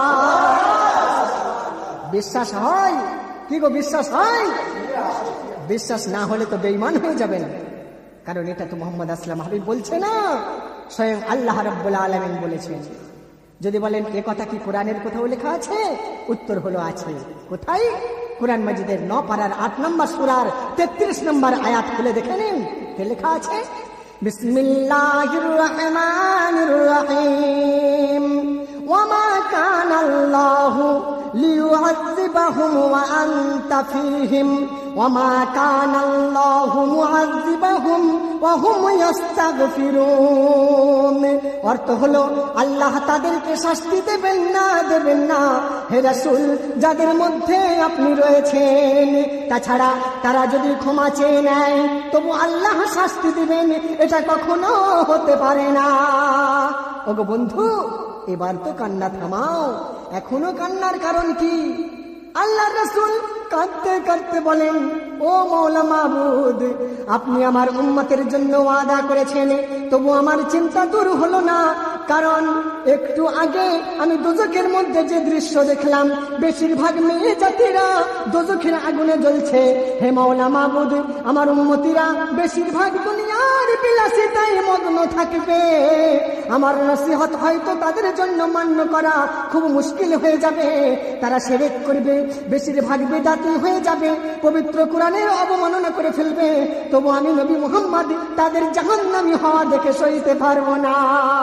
বিশ্বাস হয় কি গো? বিশ্বাস হয়? বিশ্বাস না হলে তো বেঈমান হয়ে যাবেন, কারণ এটা তো মুহাম্মদ আসলাম হাবিব বলছে না, স্বয়ং আল্লাহ রাব্বুল আলামিন বলেছেন। যদি বলেন এ কথা কি কোরআনের কোথাও লেখা আছে? উত্তর হলো আছে। কোথায়? কুরআন মাজিদের নয় পারার আট নম্বর সূরার তেত্রিশ নম্বর আয়াত খুলে দেখে নিন, কে লেখা আছে? বিসমিল্লাহির রহমানির রহিম, ওয়ামা কানাল্লাহু লিয়ুআযিবাহুম ওয়া আনতা ফীহিম ওয়ামা কানাল্লাহু মুআযিবাহুম ওয়া হুম ইস্তাগফিরুন। অর্থ হলো, আল্লাহ তাদেরকে শাস্তি দেবেন না, দেবেন না হে রাসূল, যাদের মধ্যে আপনি রয়েছেন, তাছাড়া তারা যদি ক্ষমা চেয়ে নেয় তবু আল্লাহ শাস্তি দিবেন, এটা কখনো হতে পারে না। ওগো বন্ধু, এবার তো কান্না থামাও, এখনো কান্নার কারণ কি? আল্লাহর রাসূল কাঁদতে কাঁদতে বলেন, ও মওলা মাবুদ, আপনি আমার উম্মতের জন্য ওয়াদা করেছেন, তবু আমার চিন্তা দূর হলো না। কারণ একটু আগে আমি দোজখের মধ্যে যে দৃশ্য দেখলাম, বেশিরভাগ মেয়ে জাতিরা দোজখের আগুনে জ্বলছে। হে মওলা মাবুদ, আমার উম্মতিরা বেশিরভাগ দুনিয়ার বিলাসিতায় মগ্ন থাকবে। আমার নসিহত হয়তো তাদের জন্য মান্য করা খুব মুশকিল হয়ে যাবে। তারা শিরক করবে, বেশিরভাগ বিদআতি হয়ে যাবে, পবিত্র কোরআনের অবমাননা করে ফেলবে। তবু আমি নবী মুহাম্মদ তাদের জাহান্নামী হওয়া দেখে সইতে পারবো না।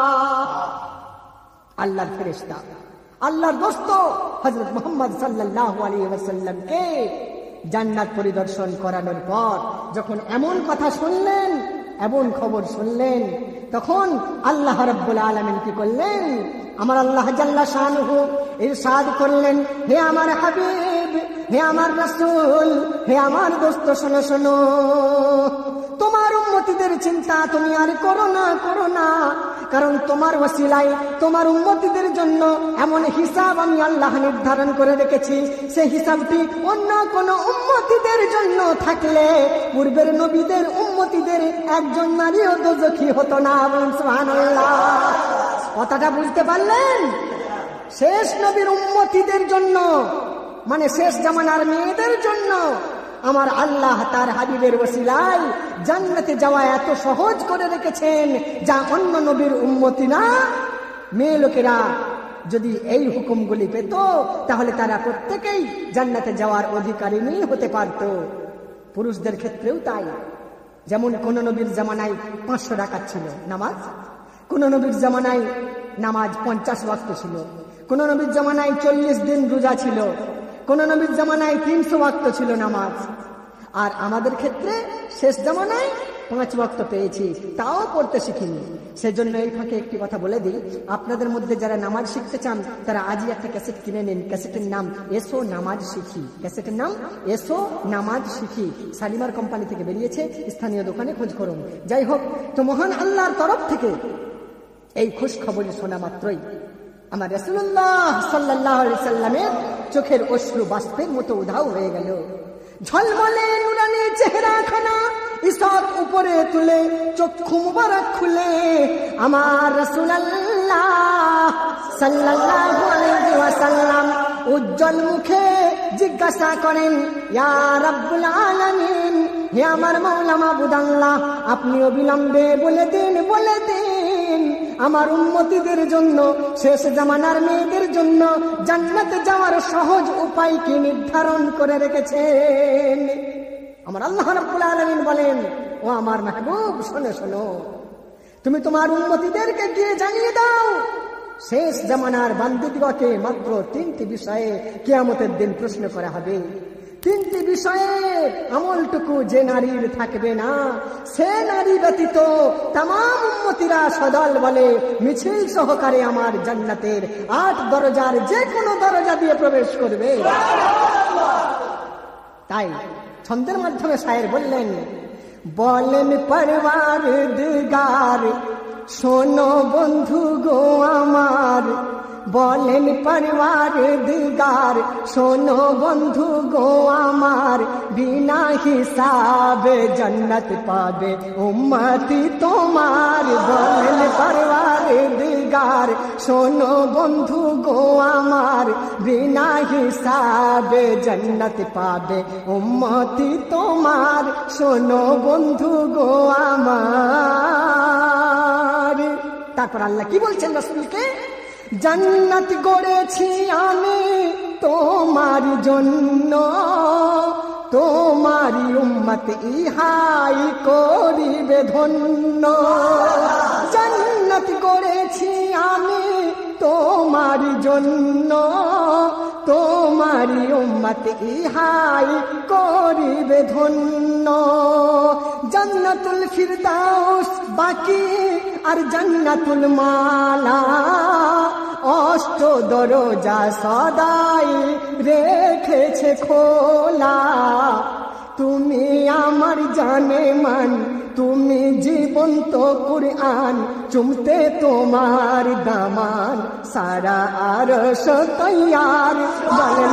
আল্লাহর ফেরেশতা, আল্লাহর দোস্ত হযরত মুহাম্মদ সাল্লাল্লাহু আলাইহি ওয়াসাল্লামকে জান্নাত পরিদর্শন করানোর পর যখন এমন কথা শুনলেন, এমন খবর শুনলেন, তখন আল্লাহ রাব্বুল আলামিন কি করলেন? আমার আল্লাহ জাল্লা শানুহু ইরশাদ করলেন, হে আমার হাবিব, হে আমার রাসূল, হে আমার দোস্ত, শোনো শোনো, তোমার উম্মতিদের চিন্তা তুমি আর করো না, করো না। কারণ তোমার ওসিলায় তোমার উম্মতিদের জন্য এমন হিসাব আমি আল্লাহ নির্ধারণ করে রেখেছি, সেই হিসাবটি অন্য কোন উম্মতিদের জন্য থাকলে পূর্বের নবীদের উম্মতিদের একজন নারীও দোজখী হতো না। সুবহানাল্লাহ। কথাটা বুঝতে পারলেন? শেষ নবীর উম্মতিদের জন্য, মানে শেষ জামানার মেয়েদের জন্য আমার আল্লাহ তার হাবিবের ওসিলায় জান্নাতে যাওয়া এত সহজ করে রেখেছেন, যা অন্য নবীর উম্মতিরা মেয়ে লোকেরা যদি এই হুকুমগুলি পেত তাহলে তারা প্রত্যেকেই জান্নাতে যাওয়ার অধিকারিণী হতে পারত। পুরুষদের ক্ষেত্রেও তাই। যেমন কোন নবীর জামানায় পাঁচশো রাকাত ছিল নামাজ, কোন নবীর জামানায় নামাজ পঞ্চাশ ওয়াক্ত ছিল, কোন নবীর জামানায় চল্লিশ দিন রোজা ছিল, কোন নবীর জামানায় তিনশো ওয়াক্ত ছিল নামাজ। আর আমাদের ক্ষেত্রে শেষ জামানায় পাঁচ ওয়াক্ত পেয়েছি, তাও পড়তে শিখিনি। সেজন্য এই ফাঁকে একটি কথা বলে দিই, আপনাদের মধ্যে যারা নামাজ শিখতে চান তারা আজই একটা ক্যাসেট কিনে নিন। ক্যাসেটের নাম এসো নামাজ শিখি। ক্যাসেটের নাম এসো নামাজ শিখি, শালিমার কোম্পানি থেকে বেরিয়েছে, স্থানীয় দোকানে খোঁজ করুন। যাই হোক, তো মহান আল্লাহর তরফ থেকে এই খুশ খবরই শোনা মাত্রই আমার রাসূলুল্লাহ সাল্লাল্লাহু আলাইহি সাল্লামের চোখের অশ্রু বাষ্পের মতো উধাও হয়ে গেল। ঝলমলে নুরানি চেহারাখানা ইসত উপরে তুলে চক্ষু মুবারক খুলে আমার রাসূলুল্লাহ সাল্লাল্লাহু আলাইহি ওয়াসাল্লাম উজ্জ্বল মুখে জিজ্ঞাসা করেন, ইয়া রাব্বুল আলামিন, হে আমার মাওলা মাবুদ আল্লাহ, আপনি অবিলম্বে বলে দিন, বলে দিন আমার উম্মতিদের জন্য, শেষ জামানার মেয়েদের জন্য জান্নাতে যাওয়ার সহজ উপায় কি নির্ধারণ করে রেখেছেন। আমার আল্লাহ রাব্বুল আলামিন বলেন, ও আমার মাহবুব, শোনো শোনো, তুমি তোমার উম্মতিদেরকে গিয়ে জানিয়ে দাও, শেষ জামানার বান্দিদিগকে মাত্র তিনটি বিষয়ে কিয়ামতের দিন প্রশ্ন করা হবে। তিনটি বিষয়ে আমলটুকু যে নারীর থাকবে না, সে নারী ব্যতীত তামাম উম্মতিরা সদল বলে মিছিল সহকারে আমার জান্নাতের আট দরজার যে কোনো দরজা দিয়ে প্রবেশ করবে। তাই ছন্দের মাধ্যমে শায়ের বললেন, বলেন পরওয়ারদিগার, শোনো বন্ধু গো আমার, বলেন পরওয়ারদিগার, শোনো বন্ধু গো আমার, বিনা হিসাবে জান্নাত পাবে উম্মতি তোমার। বলেন পরওয়ারদিগার, শোনো বন্ধু গো আমার, বিনা হিসাবে জান্নাত পাবে উম্মতি তোমার। শোনো বন্ধু গো আমার। তারপর আল্লাহ কি বলছেন রাসূলকে? জান্নাত গড়েছি আমি তোমার জন্য, তোমারি উম্মত ইহাই করিবে ধন্য। জান্নাত গড়েছি আমি তোমার জন্য, তোমারি উম্মত ইহাই করিবে ধন্য। জান্নাতুল ফিরদাউস বাকি আর জান্নাতুল মালা, অষ্ট দরজা সদাই রেখেছে খোলা। তুমি আমার জানে মান, তুমি জীবন্ত কুরআন, চুমতে তোমার দামান, সারা আরশ তৈয়ার, বলেন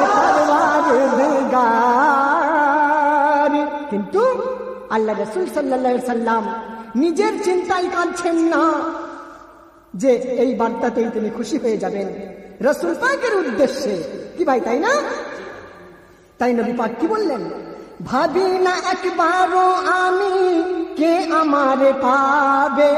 পরওয়ারদিগার। কিন্তু আল্লাহ রাসূল সাল্লাল্লাহু আলাইহি সাল্লাম নিজের চিন্তায় কাঁদছেন না যে এই বার্তাতেই তিনি খুশি হয়ে যাবেন রাসূল পাকের উদ্দেশ্যে, কি ভাই তাই না? তাই নবী পাক কি বললেন? ভাবি না একবারও আমি কে আমারে পাবে,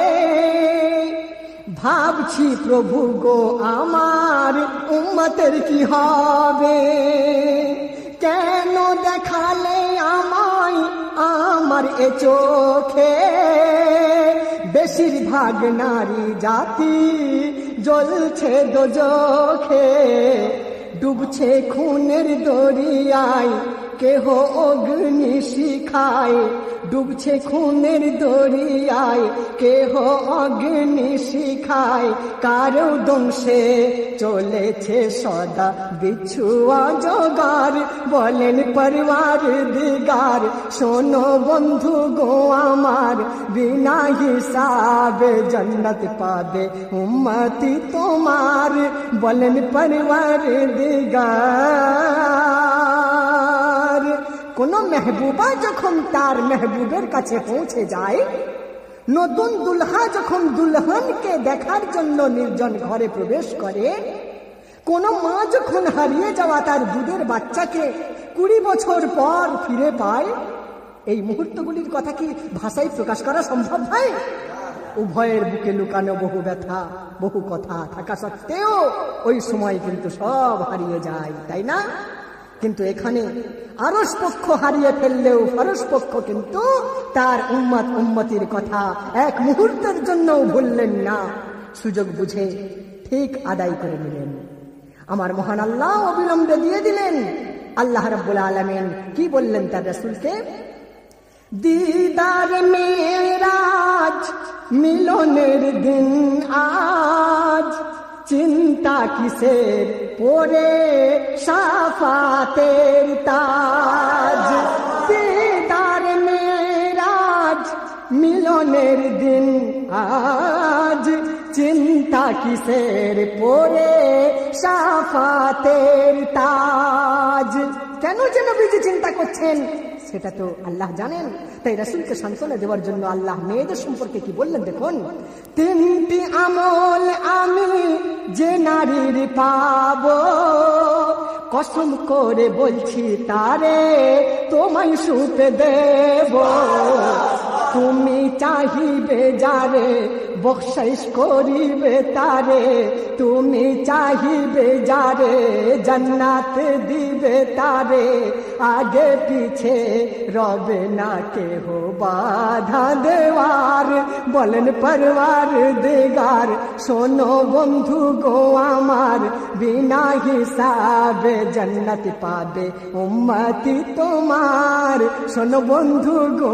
ভাবছি প্রভু গো আমার উম্মতের কি হবে। কেন দেখালে আমায় আমার এ চোখে, বেশিরভাগ নারী জাতি জ্বলছে দোজখে, ডুবছে খুনের দরিয়ায় কেহ অগ্নি শিখায়, ডুবছে খুনের দরিয়ায় কেহ অগ্নি শিখায়, কারো দংশে চলেছে সদা বিচ্ছু অজগর, বলেন পরওয়ারদিগার শোনো বন্ধু গো আমার, বিনা হিসাবে জান্নাত পাবে উম্মতি তোমার, বলেন পরওয়ারদিগার। কোন মেহবুবা যখন তার মেহবুবের কাছে পৌঁছে যায়, নতুন দুলহা যখন দুলহানকে দেখার জন্য নির্জন ঘরে প্রবেশ করে, কোন মা যখন হারিয়ে যাওয়া তার দুধের বাচ্চাকে কুড়ি বছর পর ফিরে পায়, এই মুহূর্তগুলির কথা কি ভাষায় প্রকাশ করা সম্ভব হয়? উভয়ের বুকে লুকানো বহু ব্যথা, বহু কথা থাকা সত্ত্বেও ওই সময় কিন্তু সব হারিয়ে যায়, তাই না? কিন্তু এখানে আরশ পক্ষ হারিয়ে ফেললেও ফরশ পক্ষ কিন্তু তার উম্মত উম্মতির কথা এক মুহূর্তের জন্য ভুললেন না, সুযোগ বুঝে ঠিক আদায় করে নিলেন। আমার মহান আল্লাহ অবিলম্বে দিয়ে দিলেন। আল্লাহ রাব্বুল আলামিন কি বললেন তার রাসূলকে? দিদার মেরাজ মিলনের দিন আজ, চিন্তা কিসের পরে শাফাতের তাজ। দিদার মেরাজ মিলনের দিন আজ, চিন্তা কিসের পরে শাফাতের তাজ। কেন যে নবীজি চিন্তা করছেন সেটা তো আল্লাহ জানেন। তাই রাসূলকে সান্ত্বনা দেওয়ার জন্য আল্লাহ মেয়েদের সম্পর্কে কি বললেন দেখুন। তিনটি আমল আমি যে নারীর পাবো, কসম করে বলছি তারে তোমায় সুপে দেব। তুমি চাহিবে যারে বখশিশ করিবে তারে, তুমি চাহিবে যারে জান্নাত দিবে তারে, আগে পিছে রবে না কেহ বাধা দেওয়ার, বলেন পরওয়ারদিগার শোনো বন্ধু গো আমার, বিনা হিসাবে জান্নাত পাবে উম্মতি তোমার, শোনো বন্ধু গো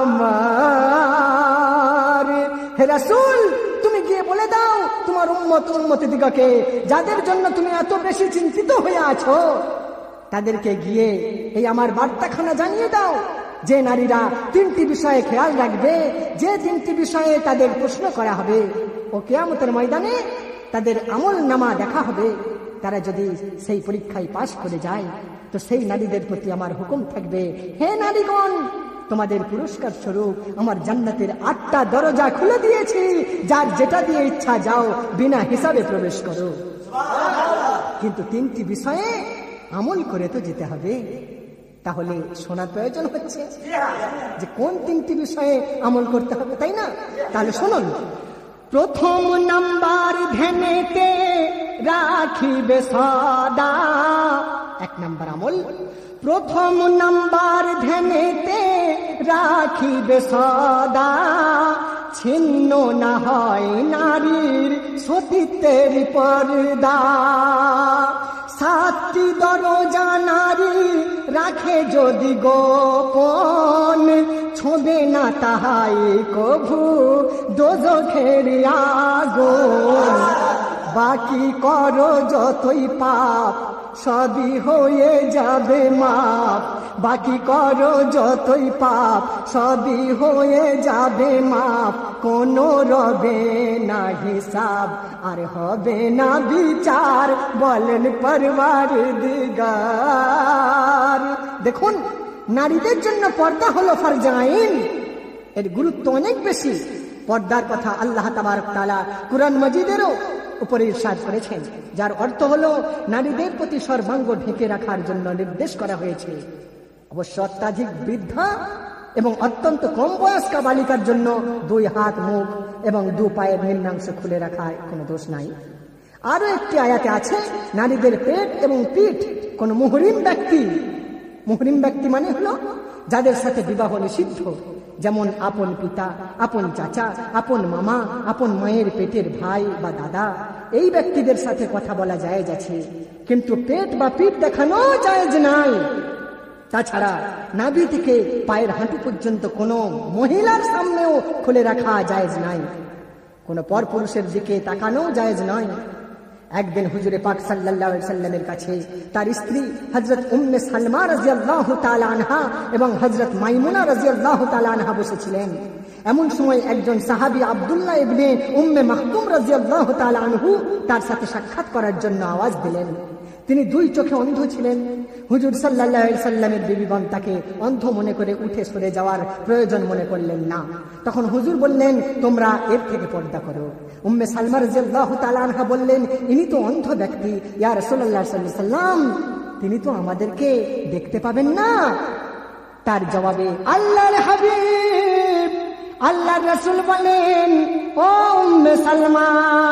আমার। হে রাসূল, তুমি গিয়ে বলে দাও তোমার উম্মত উম্মতি দিগকে, যাদের জন্য তুমি এত বেশি চিন্তিত হয়ে আছো, তাদেরকে গিয়ে এই আমার বার্তাখানা জানিয়ে দাও যে নারীরা তিনটি বিষয়ে খেয়াল রাখবে, যে তিনটি বিষয়ে তাদের প্রশ্ন করা হবে ও কিয়ামতের ময়দানে তাদের আমল নামা দেখা হবে, তারা যদি সেই পরীক্ষায় পাশ করে যায় তো সেই নারীদের প্রতি আমার হুকুম থাকবে, হে নারীগণ, তোমাদের পুরস্কার স্বরূপ আমার জান্নাতের আটটা দরজা খুলে দিয়েছি, যার যেটা দিয়ে ইচ্ছা যাও বিনা হিসাবে প্রবেশ করো। কিন্তু তিনটি বিষয়ে আমল করে তো যেতে হবে। তাহলে শোনার প্রয়োজন হচ্ছে যে কোন তিনটি বিষয়ে আমল করতে হবে, তাই না? তাহলে শুনুন। প্রথম নাম্বার, ধ্যানেতে রাখিবে সদা, এক নাম্বার আমল। প্রথম নাম্বার, ধ্যানেতে রাখিবে সদা, ছিন্ন না হয় নারীর সতীত্বের পর্দা। সাতটি দরজা নারী রাখে যদি গোপন, ছোঁবে না তাহাই কভু দোজখের আগুন। বাকি করো যতই পাপ সবই হয়ে যাবে মাপ, বাকি করো যতই পাপ সবই হয়ে যাবে মাপ, কোনো রবে না হিসাব আর হবে না বিচার, বলেন পরওয়ারদিগার। দেখুন, নারীদের জন্য পর্দা হলো ফরজ আইন, এর গুরুত্ব অনেক বেশি। পর্দার কথা আল্লাহ তাবারক তাআলা কুরআন মাজিদেরও উপরে ইরশাদ করেছেন, যার অর্থ হলো নারীদের প্রতি সর্বাঙ্গ ঢেকে রাখার জন্য নির্দেশ করা হয়েছে। অবশ্য অত্যাধিক বৃদ্ধা এবং অত্যন্ত কম বয়স্কা বালিকার জন্য দুই হাত, মুখ এবং দু পায়ের নিম্নাংশ খুলে রাখায় কোনো দোষ নাই। আরো একটি আয়াতে আছে, নারীদের পেট এবং পিঠ কোন মুহরিম ব্যক্তি, মুহরিম ব্যক্তি মানে হলো যাদের সাথে বিবাহ নিষিদ্ধ, যেমন আপন পিতা, আপন চাচা, আপন মামা, আপন মায়ের পেটের ভাই বা দাদা, এই ব্যক্তিদের সাথে কথা বলা জায়েজ আছে, কিন্তু পেট বা পিঠ দেখানো জায়েজ নাই। তাছাড়া নাভি থেকে পায়ের হাঁটু পর্যন্ত কোনো মহিলার সামনেও খুলে রাখা জায়েজ নাই, কোনো পরপুরুষের দিকে তাকানো জায়েজ নয়। একদিন হুজুরে পাক সাল্লাল্লাহু আলাইহি সাল্লামের কাছে তার স্ত্রী হযরত উম্মে সালমা রাদিয়াল্লাহু তাআলা আনহা এবং হযরত মাইমুনা রাদিয়াল্লাহু তাআলা আনহা বসেছিলেন। এমন সময় একজন সাহাবী আব্দুল্লাহ ইবনে উম্মে মাকতুম রাদিয়াল্লাহু তাআলা আনহু তার সাথে সাক্ষাৎ করার জন্য আওয়াজ দিলেন। তিনি দুই চোখে অন্ধ ছিলেন। হুজুর সাল্লাল্লাহু আলাইহি সাল্লামের বিবিগণ তাকে অন্ধ মনে করে উঠে সরে যাওয়ার প্রয়োজন মনে করলেন না। তখন হুজুর বললেন, তোমরা এর থেকে পর্দা করো। উম্মে সালমা রাদিয়াল্লাহু তাআলা আনহা বললেন, ইনি তো অন্ধ ব্যক্তি, ইয়া রাসূলুল্লাহ সাল্লাল্লাহু আলাইহি সাল্লাম, তিনি তো আমাদেরকে দেখতে পাবেন না। তার জবাবে আল্লাহর হাবিব আল্লাহর রাসূল বলেন, ও উম্মে সালমা,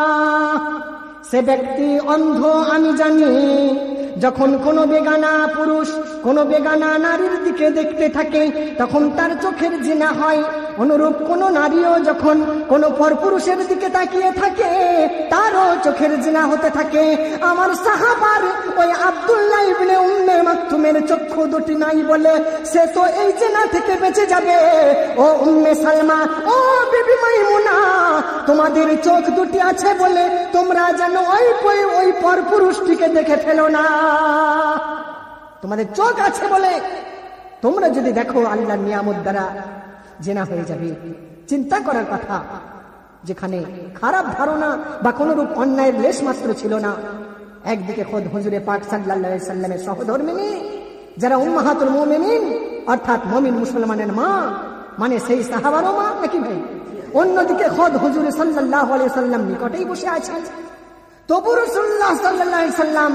সে ব্যক্তি অন্ধ আমি জানি। যখন কোনো বেগানা পুরুষ কোনো বেগানা নারীর দিকে দেখতে থাকে তখন তার চোখের জিনা হয়। অনুরূপ কোন নারীও যখন কোনো পরপুরুষের দিকে তাকিয়ে থাকে তারও চোখের জিনা হতে থাকে। আমার সাহাবার ওই আব্দুল্লাহ ইবনে উম্মে মাকতুমের চক্ষু দুটি নাই বলে সে তো এই জিনা থেকে বেঁচে যাবে। ও উম্মে সালমা, ও বিবি মাইমুনা, তোমাদের চোখ দুটি আছে বলে তোমরা যেন ওই ওই পরপুরুষটিকে দেখে ফেলো না। তোমাদের চোখ আছে বলে তোমরা যদি দেখো আল্লাহর নিয়ামত দ্বারা জেনা হয়ে যাবে। চিন্তা করার কথা, যেখানে খারাপ ধারণা বা কোনরূপ অন্যায়ের লেশ মাত্র ছিল না। একদিকে খোদ হুজুরে পাক সাল্লাল্লাহু আলাইহি সাল্লামের সহধর্মিনী যারা উম্মাহাতুল মুমিনিন অর্থাৎ মুমিন মুসলমানের মা, মানে সেই সাহাবারও মা নাকি ভাই, অন্যদিকে খোদ হুজুর সাল্লাল্লাহু আলাইহি সাল্লাম নিকটেই বসে আছেন। তবু রাসূলুল্লাহ সাল্লাল্লাহু আলাইহি সাল্লাম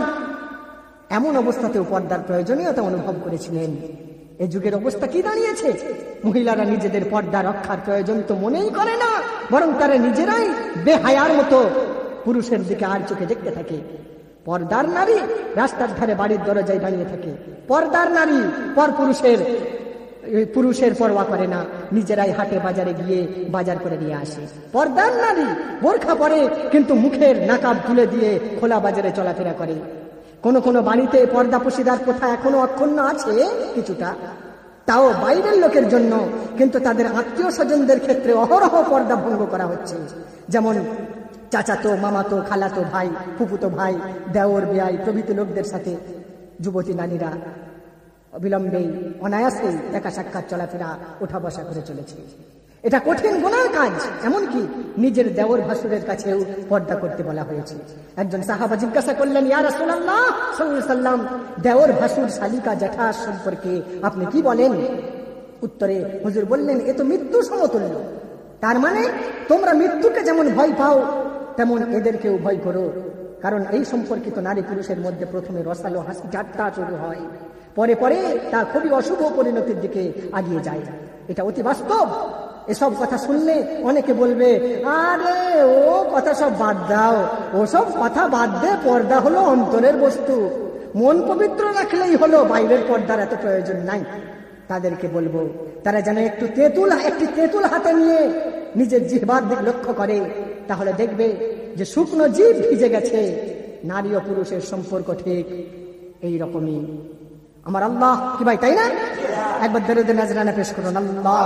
এমন অবস্থাতেও পর্দার প্রয়োজনীয়তা অনুভব করেছিলেন। এই যুগের অবস্থা কি দাঁড়িয়েছে? মহিলারা নিজেদের পর্দা রক্ষার প্রয়োজন তো মনেই করে না, বরং তারা নিজেরাই বেহায়ার মতো পুরুষের দিকে আর চোখে দেখতে থাকে। পর্দার নারী রাস্তার ধারে বাড়ির দরজায় দাঁড়িয়ে থাকে। পর্দার নারী পর পুরুষের পুরুষের পরোয়া করে না, নিজেরাই হাটে বাজারে গিয়ে বাজার করে নিয়ে আসে। পর্দার নারী বোরখা পরে কিন্তু মুখের নাকাব তুলে দিয়ে খোলা বাজারে চলাফেরা করে। কোন কোন বাড়িতে পর্দা পুশিদার প্রথা এখনো অক্ষুণ্ণ আছে কিছুটা, তাও বাইরের লোকের জন্য, কিন্তু তাদের আত্মীয় স্বজনদের ক্ষেত্রে অহরহ পর্দা ভঙ্গ করা হচ্ছে। যেমন চাচাতো, মামাতো, খালাতো ভাই, ফুফুতো ভাই, দেওর, বেয়াই প্রভৃতি লোকদের সাথে যুবতী নারীরা অবিলম্বে অনায়াসেই দেখা সাক্ষাৎ চলাফেরা ওঠা বসা করে চলেছে। এটা কঠিন গুনার কাজ। এমনকি নিজের দেওর ভাসুরের কাছেও পর্দা করতে বলা হয়েছে। একজন সাহাবা জিজ্ঞাসা করলেন, ইয়া রাসূলুল্লাহ সাল্লাল্লাহু আলাইহি সাল্লাম, দেওর ভাসুর শালিকা জ্যাঠা সম্পর্কে আপনি কি বলেন? উত্তরে হুজুর বললেন, এ তো মৃত্যু সমতুল্য। তার মানে তোমরা মৃত্যুকে যেমন ভয় পাও তেমন এদেরকেও ভয় করো, কারণ এই সম্পর্কিত নারী পুরুষের মধ্যে প্রথমে রসালো হাসি ঠাট্টা শুরু হয়, পরে পরে তা খুবই অশুভ পরিণতির দিকে আগিয়ে যায়। এটা অতি বাস্তব। এসব কথা শুনলে অনেকে বলবে, আরে ও কথা সব বাদ দাও, ওসব কথা বাদ দে, পর্দা হলো অন্তরের বস্তু, মন পবিত্র রাখলেই হলো, বাইরের পর্দার এত প্রয়োজন নাই। তাদেরকে বলবো তারা যেন একটু তেঁতুল একটি তেঁতুল হাতে নিয়ে নিজের জিহ্বার দিক লক্ষ্য করে, তাহলে দেখবে যে শুকনো জিভ ভিজে গেছে। নারী ও পুরুষের সম্পর্ক ঠিক এই রকমই। আমার আল্লাহ কি ভাই, তাই না? একবার দরুদ নাজরানা পেশ করুন। আল্লাহ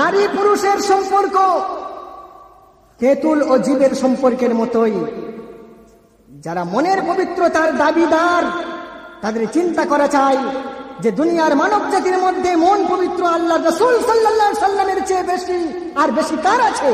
নারী পুরুষের সম্পর্ক তেঁতুল ও জীবের সম্পর্কের মতোই। যারা মনের পবিত্রতার দাবিদার তাদের চিন্তা করা চাই যে দুনিয়ার মানব জাতির মধ্যে মন পবিত্র আল্লাহ রাসূল সাল্লাল্লাহু আলাইহি সাল্লামের চেয়ে বেশি আর বেশি কার আছে?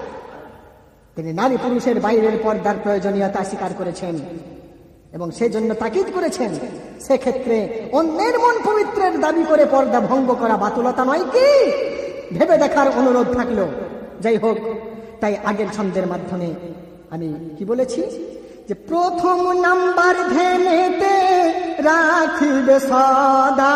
তিনি নারী পুরুষের বাইরের পর্দার প্রয়োজনীয়তা স্বীকার করেছেন এবং সেজন্য তাকিদ করেছেন। সেক্ষেত্রে অন্যের মন পবিত্রের দাবি করে পর্দা ভঙ্গ করা বাতুলতা নয় কি? ভেবে দেখার অনুরোধ থাকলো। যাই হোক, তাই আগের ছন্দের মাধ্যমে আমি কি বলেছি যে প্রথম নাম্বার ধ্যানেতে রাখিবে সদা,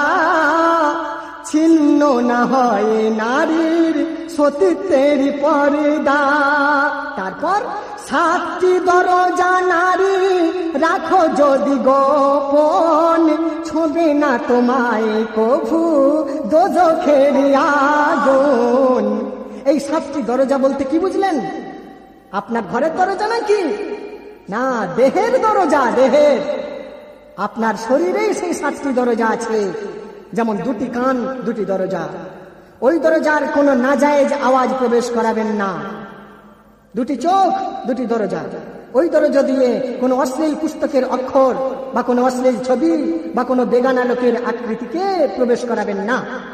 ছিন্ন না হয় নারীর সতীত্বের পর্দা। তারপর সাতটি দরজা নারী রাখো যদি গোপন, ছোঁবে না তোমায় কভু দোজখের আগুন। এই সাতটি দরজা বলতে কি বুঝলেন? আপনার ঘরের দরজা নাকি? না, দেহের দরজা। দেহের আপনার শরীরেই সেই সাতটি দরজা আছে। যেমন দুটি কান, দুটি দরজা। ওই দরজার কোনো নাজায়েজ আওয়াজ প্রবেশ করাবেন না। দুটি চোখ, দুটি দরজা। ওই দরজা দিয়ে কোনো অশ্লীল পুস্তকের অক্ষর বা কোনো অশ্লীল ছবি বা কোনো বেগানা লোকের আকৃতিকে প্রবেশ করাবেন না।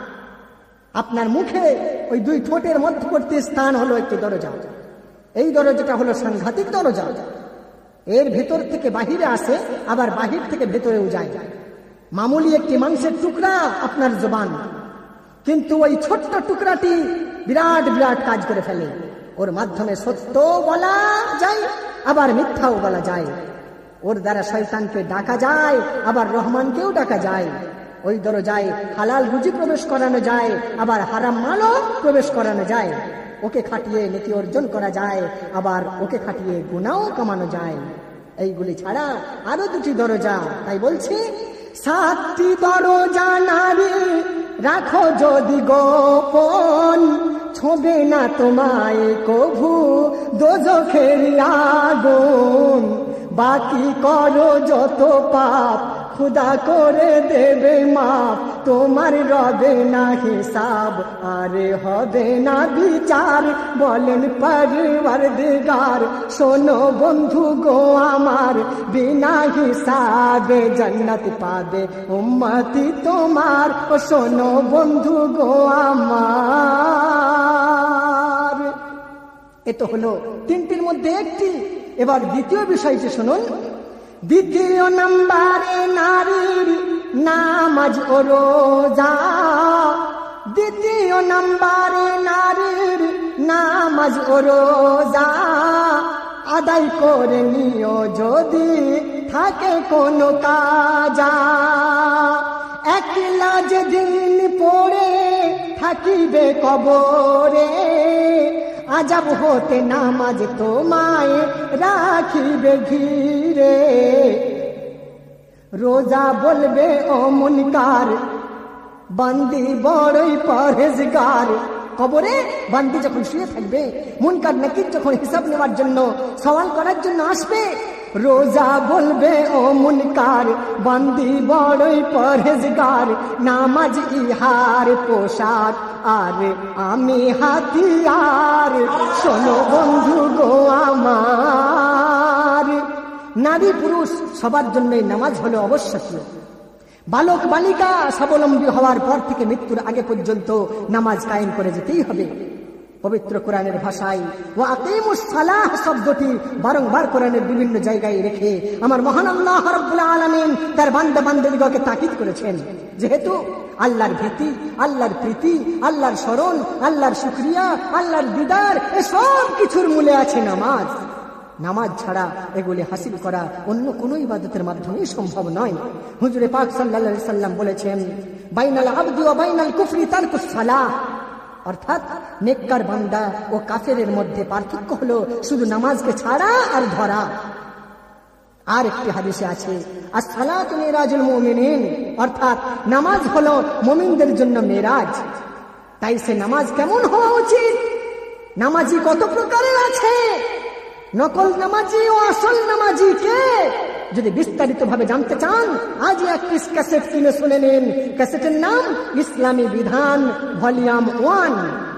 আপনার মুখে ওই দুই ঠোঁটের মধ্যবর্তী স্থান হলো একটি দরজা। এই দরজাটা হলো সাংঘাতিক দরজা। এর ভেতর থেকে বাহিরে আসে, আবার বাহির থেকে ভেতরেও যায়। মামুলি একটি মাংসের টুকরা আপনার জবান, কিন্তু ওই ছোট্ট টুকরাটি বিরাট বিরাট কাজ করে ফেলে। ওর মাধ্যমে সত্য বলা যায়, আবার মিথ্যাও বলা যায়। ওর দ্বারা শয়তানকে ডাকা যায়, আবার রহমানকেও ডাকা যায়। ওই দরজায় হালাল রুজি প্রবেশ করানো যায়, আবার হারাম মালও প্রবেশ করানো যায়। ওকে খাটিয়ে নেকি অর্জন করা যায়, আবার ওকে খাটিয়ে গুনাহও কমানো যায়। এইগুলি ছাড়া আরো দুটি দরজা। তাই বলছি, সাতটি দরজা নারী রাখো যদি গোপন, ছোঁবে না তোমায় কভু দোজখের আগুন। বাকি করো যত পাপ খুদা করে দেবে মাপ, তোমার রবে না হিসাব আরে হবে না বিচার। বলেন পরওয়ারদিগার, শোনো বন্ধু গো আমার, বিনা হিসাবে জান্নাত পাবে উম্মতি তোমার। ও শোনো বন্ধু গো আমার। এ তো হলো তিনটির মধ্যে একটি। এবার দ্বিতীয় বিষয়টি শুনুন। দ্বিতীয় নম্বরে নারীর নামাজ ও রোজা। দ্বিতীয় নম্বরে নারীর নামাজ ও রোজা আদায় করে নিও যদি থাকে কোনো কাজা। একলা যেদিন পড়ে থাকিবে কবরে, আজাব হতে নামাজ তোমায় রাখিবে ঘিরে। রোজা বলবে ও মুনকার, বান্দি বড়ই পরহেজগার। কবরে বান্দি যখন শুয়ে থাকবে, মুনকার নাকির যখন হিসাব নেওয়ার জন্য সওয়াল করার জন্য আসবে, রোজা বলবে ও মুনকার, বান্দি বড়ই পরহেজগার। নামাজ ইহার পোশাক আর আমি হাতিয়ার। শোনো বন্ধু গো আমার, নারী পুরুষ সবার জন্যই নামাজ হলো আবশ্যকীয়। বালক বালিকা স্বাবলম্বী হওয়ার পর থেকে মৃত্যুর আগে পর্যন্ত নামাজ কায়েম করে যেতেই হবে। পবিত্র কোরআনের ভাষায় ওয়া আকিমুস সালাহ শব্দটি বারংবার কোরআনের বিভিন্ন জায়গায় রেখে আমার মহান আল্লাহ রাব্বুল আলামিন তার বান্দা বান্দীদেরকে তাকিদ করেছেন। যেহেতু আল্লাহর ভীতি, আল্লাহর প্রীতি, আল্লাহর স্মরণ, আল্লাহর শুকরিয়া, আল্লাহর দিদার, এসব কিছুর মূলে আছে নামাজ। নামাজ ছাড়া এগুলি হাসিল করা অন্য কোনো ইবাদতের মাধ্যমে সম্ভব নয়। হুজুরে পাক সাল্লাল্লাহু আলাইহি সাল্লাম বলেছেন, বাইনাল আবদি ওয়া বাইনাল কুফরি তারকুস সালাহ। অর্থাৎ নেককার বান্দা ও কাফেরের মধ্যে পার্থক্য হলো শুধু নামাজকে ছাড়া আর ধরা। আর একটি হাদিসে আছে, আস-সালাতু মিরাজুল মুমিনিন, অর্থাৎ নামাজ হলো মুমিনদের জন্য মেরাজ। তাই সে নামাজ কেমন হওয়া উচিত? নামাজি কত প্রকারের আছে, নকল নামাজি ও আসল নামাজি কে? যদি বিস্তারিত ভাবে জানতে চান, আজই এক পিস ক্যাসেট কিনে শুনে নিন। ক্যাসেটের নাম ইসলামী বিধান ভলিউম ওয়ান।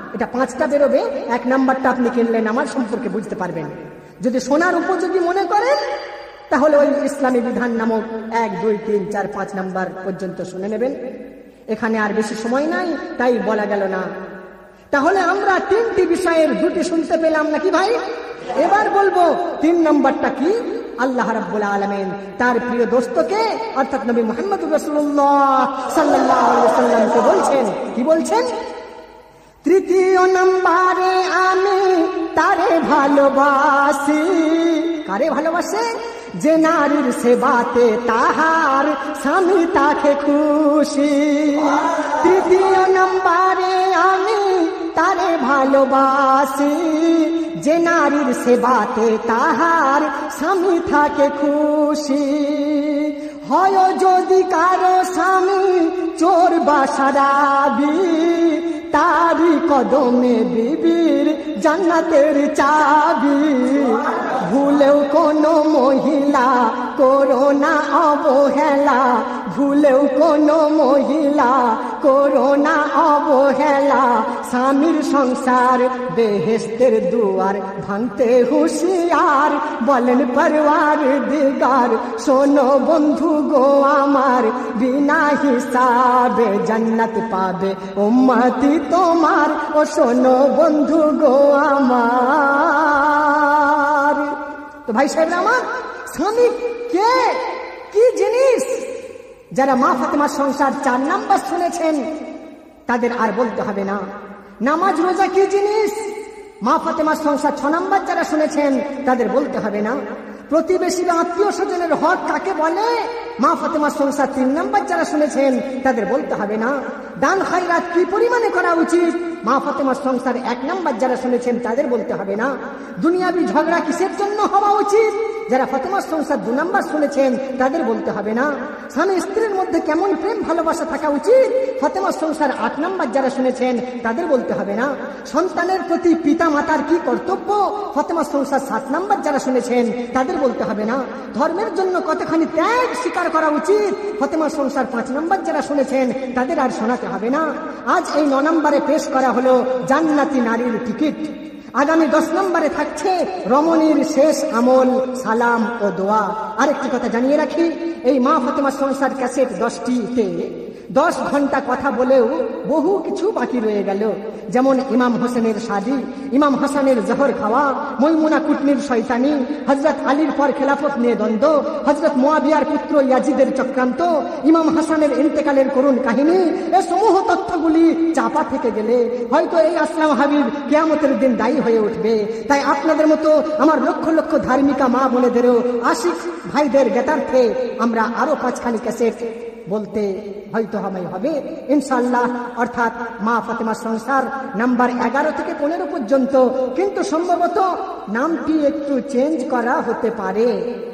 এটা পাঁচটা বেরোবে, এক নাম্বারটা আপনি কিনলেন আমার সম্পর্কে বুঝতে পারবেন। যদি সোনার উপযোগী মনে করেন তাহলে ওই ইসলামী বিধান নামক এক দুই তিন চার পাঁচ নাম্বার পর্যন্ত শুনে নেবেন। এখানে আর বেশি সময় নাই, তাই বলা গেল না। তাহলে আমরা তিনটি বিষয়ের দুটি শুনতে পেলাম নাকি ভাই? এবার বলবো তিন নম্বরটা কি। আল্লাহ রাব্বুল আলামিন তার প্রিয় দোস্তকে অর্থাৎ নবী মুহাম্মদ রাসূলুল্লাহ সাল্লাল্লাহু আলাইহি ওয়াসাল্লামকে বলছেন, কি বলছেন? তৃতীয় নম্বরে আমি তারে ভালোবাসি। কারে ভালোবাসে? যে নারীর সেবাতে তাহার স্বামী তাকে খুশি। তৃতীয় নম্বরে আমি তারে ভালোবাসি, যে নারীর সেবাতে তাহার স্বামী থাকে খুশি। হয় যদি কারো স্বামী চোর বা শরাবী, তারি কদমে বিবির জান্নাতের চাবি। ভুলেও কোনো মহিলা করো না অবহেলা, ভুলেও কোনো মহিলা করো না অবহেলা। স্বামীর সংসার বেহেশতের দুয়ার ভাঙতে হুঁশিয়ার, বলেন পরওয়ার দিগার শোনো বন্ধু গো আমার, বিনা হিসাবে জান্নাত পাবে উম্মতি তোমার। ও শোনো বন্ধু গো আমার। তো ভাই সাহেব আমার, স্বামী কে, কি জিনিস? যারা মা ফাতেমার সংসার চার নাম্বার শুনেছেন তাদের আর বলতে হবে না। নামাজ রোজা কি জিনিস? মা ফাতেমার সংসার ছ নাম্বার যারা শুনেছেন তাদের বলতে হবে না। প্রতিবেশী বা আত্মীয় স্বজনের হক কাকে বলে? মা ফাতেমার সংসার তিন নাম্বার যারা শুনেছেন তাদের বলতে হবে না। দান খায়রাত কি পরিমাণে করা উচিত? মা ফাতেমার সংসার এক নাম্বার যারা শুনেছেন তাদের বলতে হবে না। দুনিয়াবি ঝগড়া কিসের জন্য হওয়া উচিত? যারা ফাতেমার সংসার দু নাম্বার শুনেছেন তাদের বলতে হবে না। স্বামী স্ত্রীর মধ্যে কেমন প্রেম ভালোবাসা থাকা উচিত? ফাতেমার সংসার আট নাম্বার যারা শুনেছেন তাদের বলতে হবে না। সন্তানের প্রতি পিতা মাতার কি কর্তব্য? ফাতেমার সংসার সাত নাম্বার যারা শুনেছেন তাদের বলতে হবে না। ধর্মের জন্য কতখানি ত্যাগ স্বীকার করা উচিত? ফাতেমার সংসার পাঁচ নাম্বার যারা শুনেছেন তাদের আর শোনাতে হবে না। আজ এই ন নম্বরে পেশ করা হলো জান্নাতি নারীর টিকিট। আগামী দশ নম্বরে থাকছে রমণীর শেষ আমল, সালাম ও দোয়া। আরেকটি কথা জানিয়ে রাখি, এই মা ফাতেমার সংসার ক্যাসেট দশটিতে দশ ঘন্টা কথা বলেও বহু কিছু বাকি রয়ে গেল। যেমন ইমাম হোসেনের শাদী, ইমাম হাসানের জহর খাওয়া, মৈমুনা কুটনির শয়তানি, হযরত আলীর পর খেলাফত নিয়ে দ্বন্দ্ব, হযরত মুয়াবিয়ার পুত্র ইয়াজিদের চক্রান্ত, ইমাম হাসানের ইন্তেকালের করুণ কাহিনী। এই সমূহ তথ্যগুলি চাপা থেকে গেলে হয়তো এই আসলাম হাবিব কিয়ামতের দিন দায়ী হয়ে উঠবে। তাই আপনাদের মতো আমার লক্ষ লক্ষ ধার্মিকা মা বোনেদেরও আশিক ভাইদের জ্ঞাতার্থে আমরা আরো পাঁচখানি ক্যাসেট বলতে হয়তো হবে হবে ইনশাআল্লাহ। অর্থাৎ মা ফাতেমার সংসার নাম্বার এগারো থেকে পনেরো পর্যন্ত, কিন্তু সম্ভবত নামটি একটু চেঞ্জ করা হতে পারে।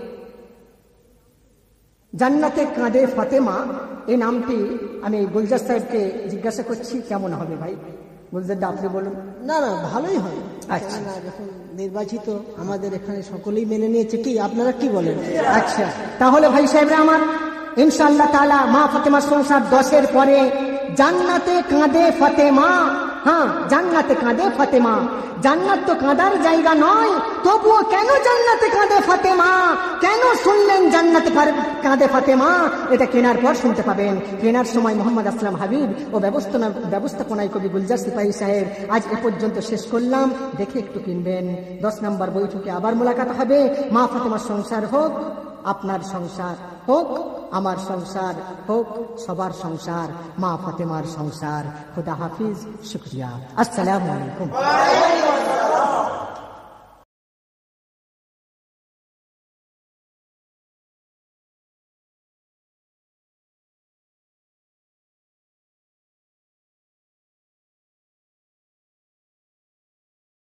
জান্নাতে কাঁদে ফাতেমা, এই নামটি আমি গুলজার সাহেবকে জিজ্ঞাসা করছি কেমন হবে ভাই? গুলজারদা আপনি বলুন। না না, ভালোই হয়। আচ্ছা, যখন নির্বাচিত আমাদের এখানে সকলেই মেনে নিয়েছে, কি আপনারা কি বলেন? আচ্ছা, তাহলে ভাই সাহেবরা আমার ইনশাআল্লাহ তাআলা মা ফাতেমার সংসার দশের পরে জান্নাতে কাঁদে ফাতেমা। হ্যাঁ, জান্নাতে কাঁদে ফাতেমা। জান্নাত তো কাঁদার জায়গা নয়, তবুও কেন জান্নাতে কাঁদে ফাতেমা? কেন শুনলেন জান্নাতে কাঁদে ফাতেমা? এটা কেনার পর শুনতে পাবেন। কেনার সময় মোহাম্মদ আসলাম হাবিব ও ব্যবস্থাপনা ব্যবস্থাপনায় কবি গুলজার সিপাহী সাহেব আজ এ পর্যন্ত শেষ করলাম। দেখে একটু কিনবেন। দশ নম্বর বৈঠকে আবার মোলাকাত হবে। মা ফাতেমার সংসার হোক, আপনার সংসার হোক, আমার সংসার হোক, সবার সংসার মা ফাতেমার সংসার। খুদা হাফিজ, শুকরিয়া, আসসালামু আলাইকুম।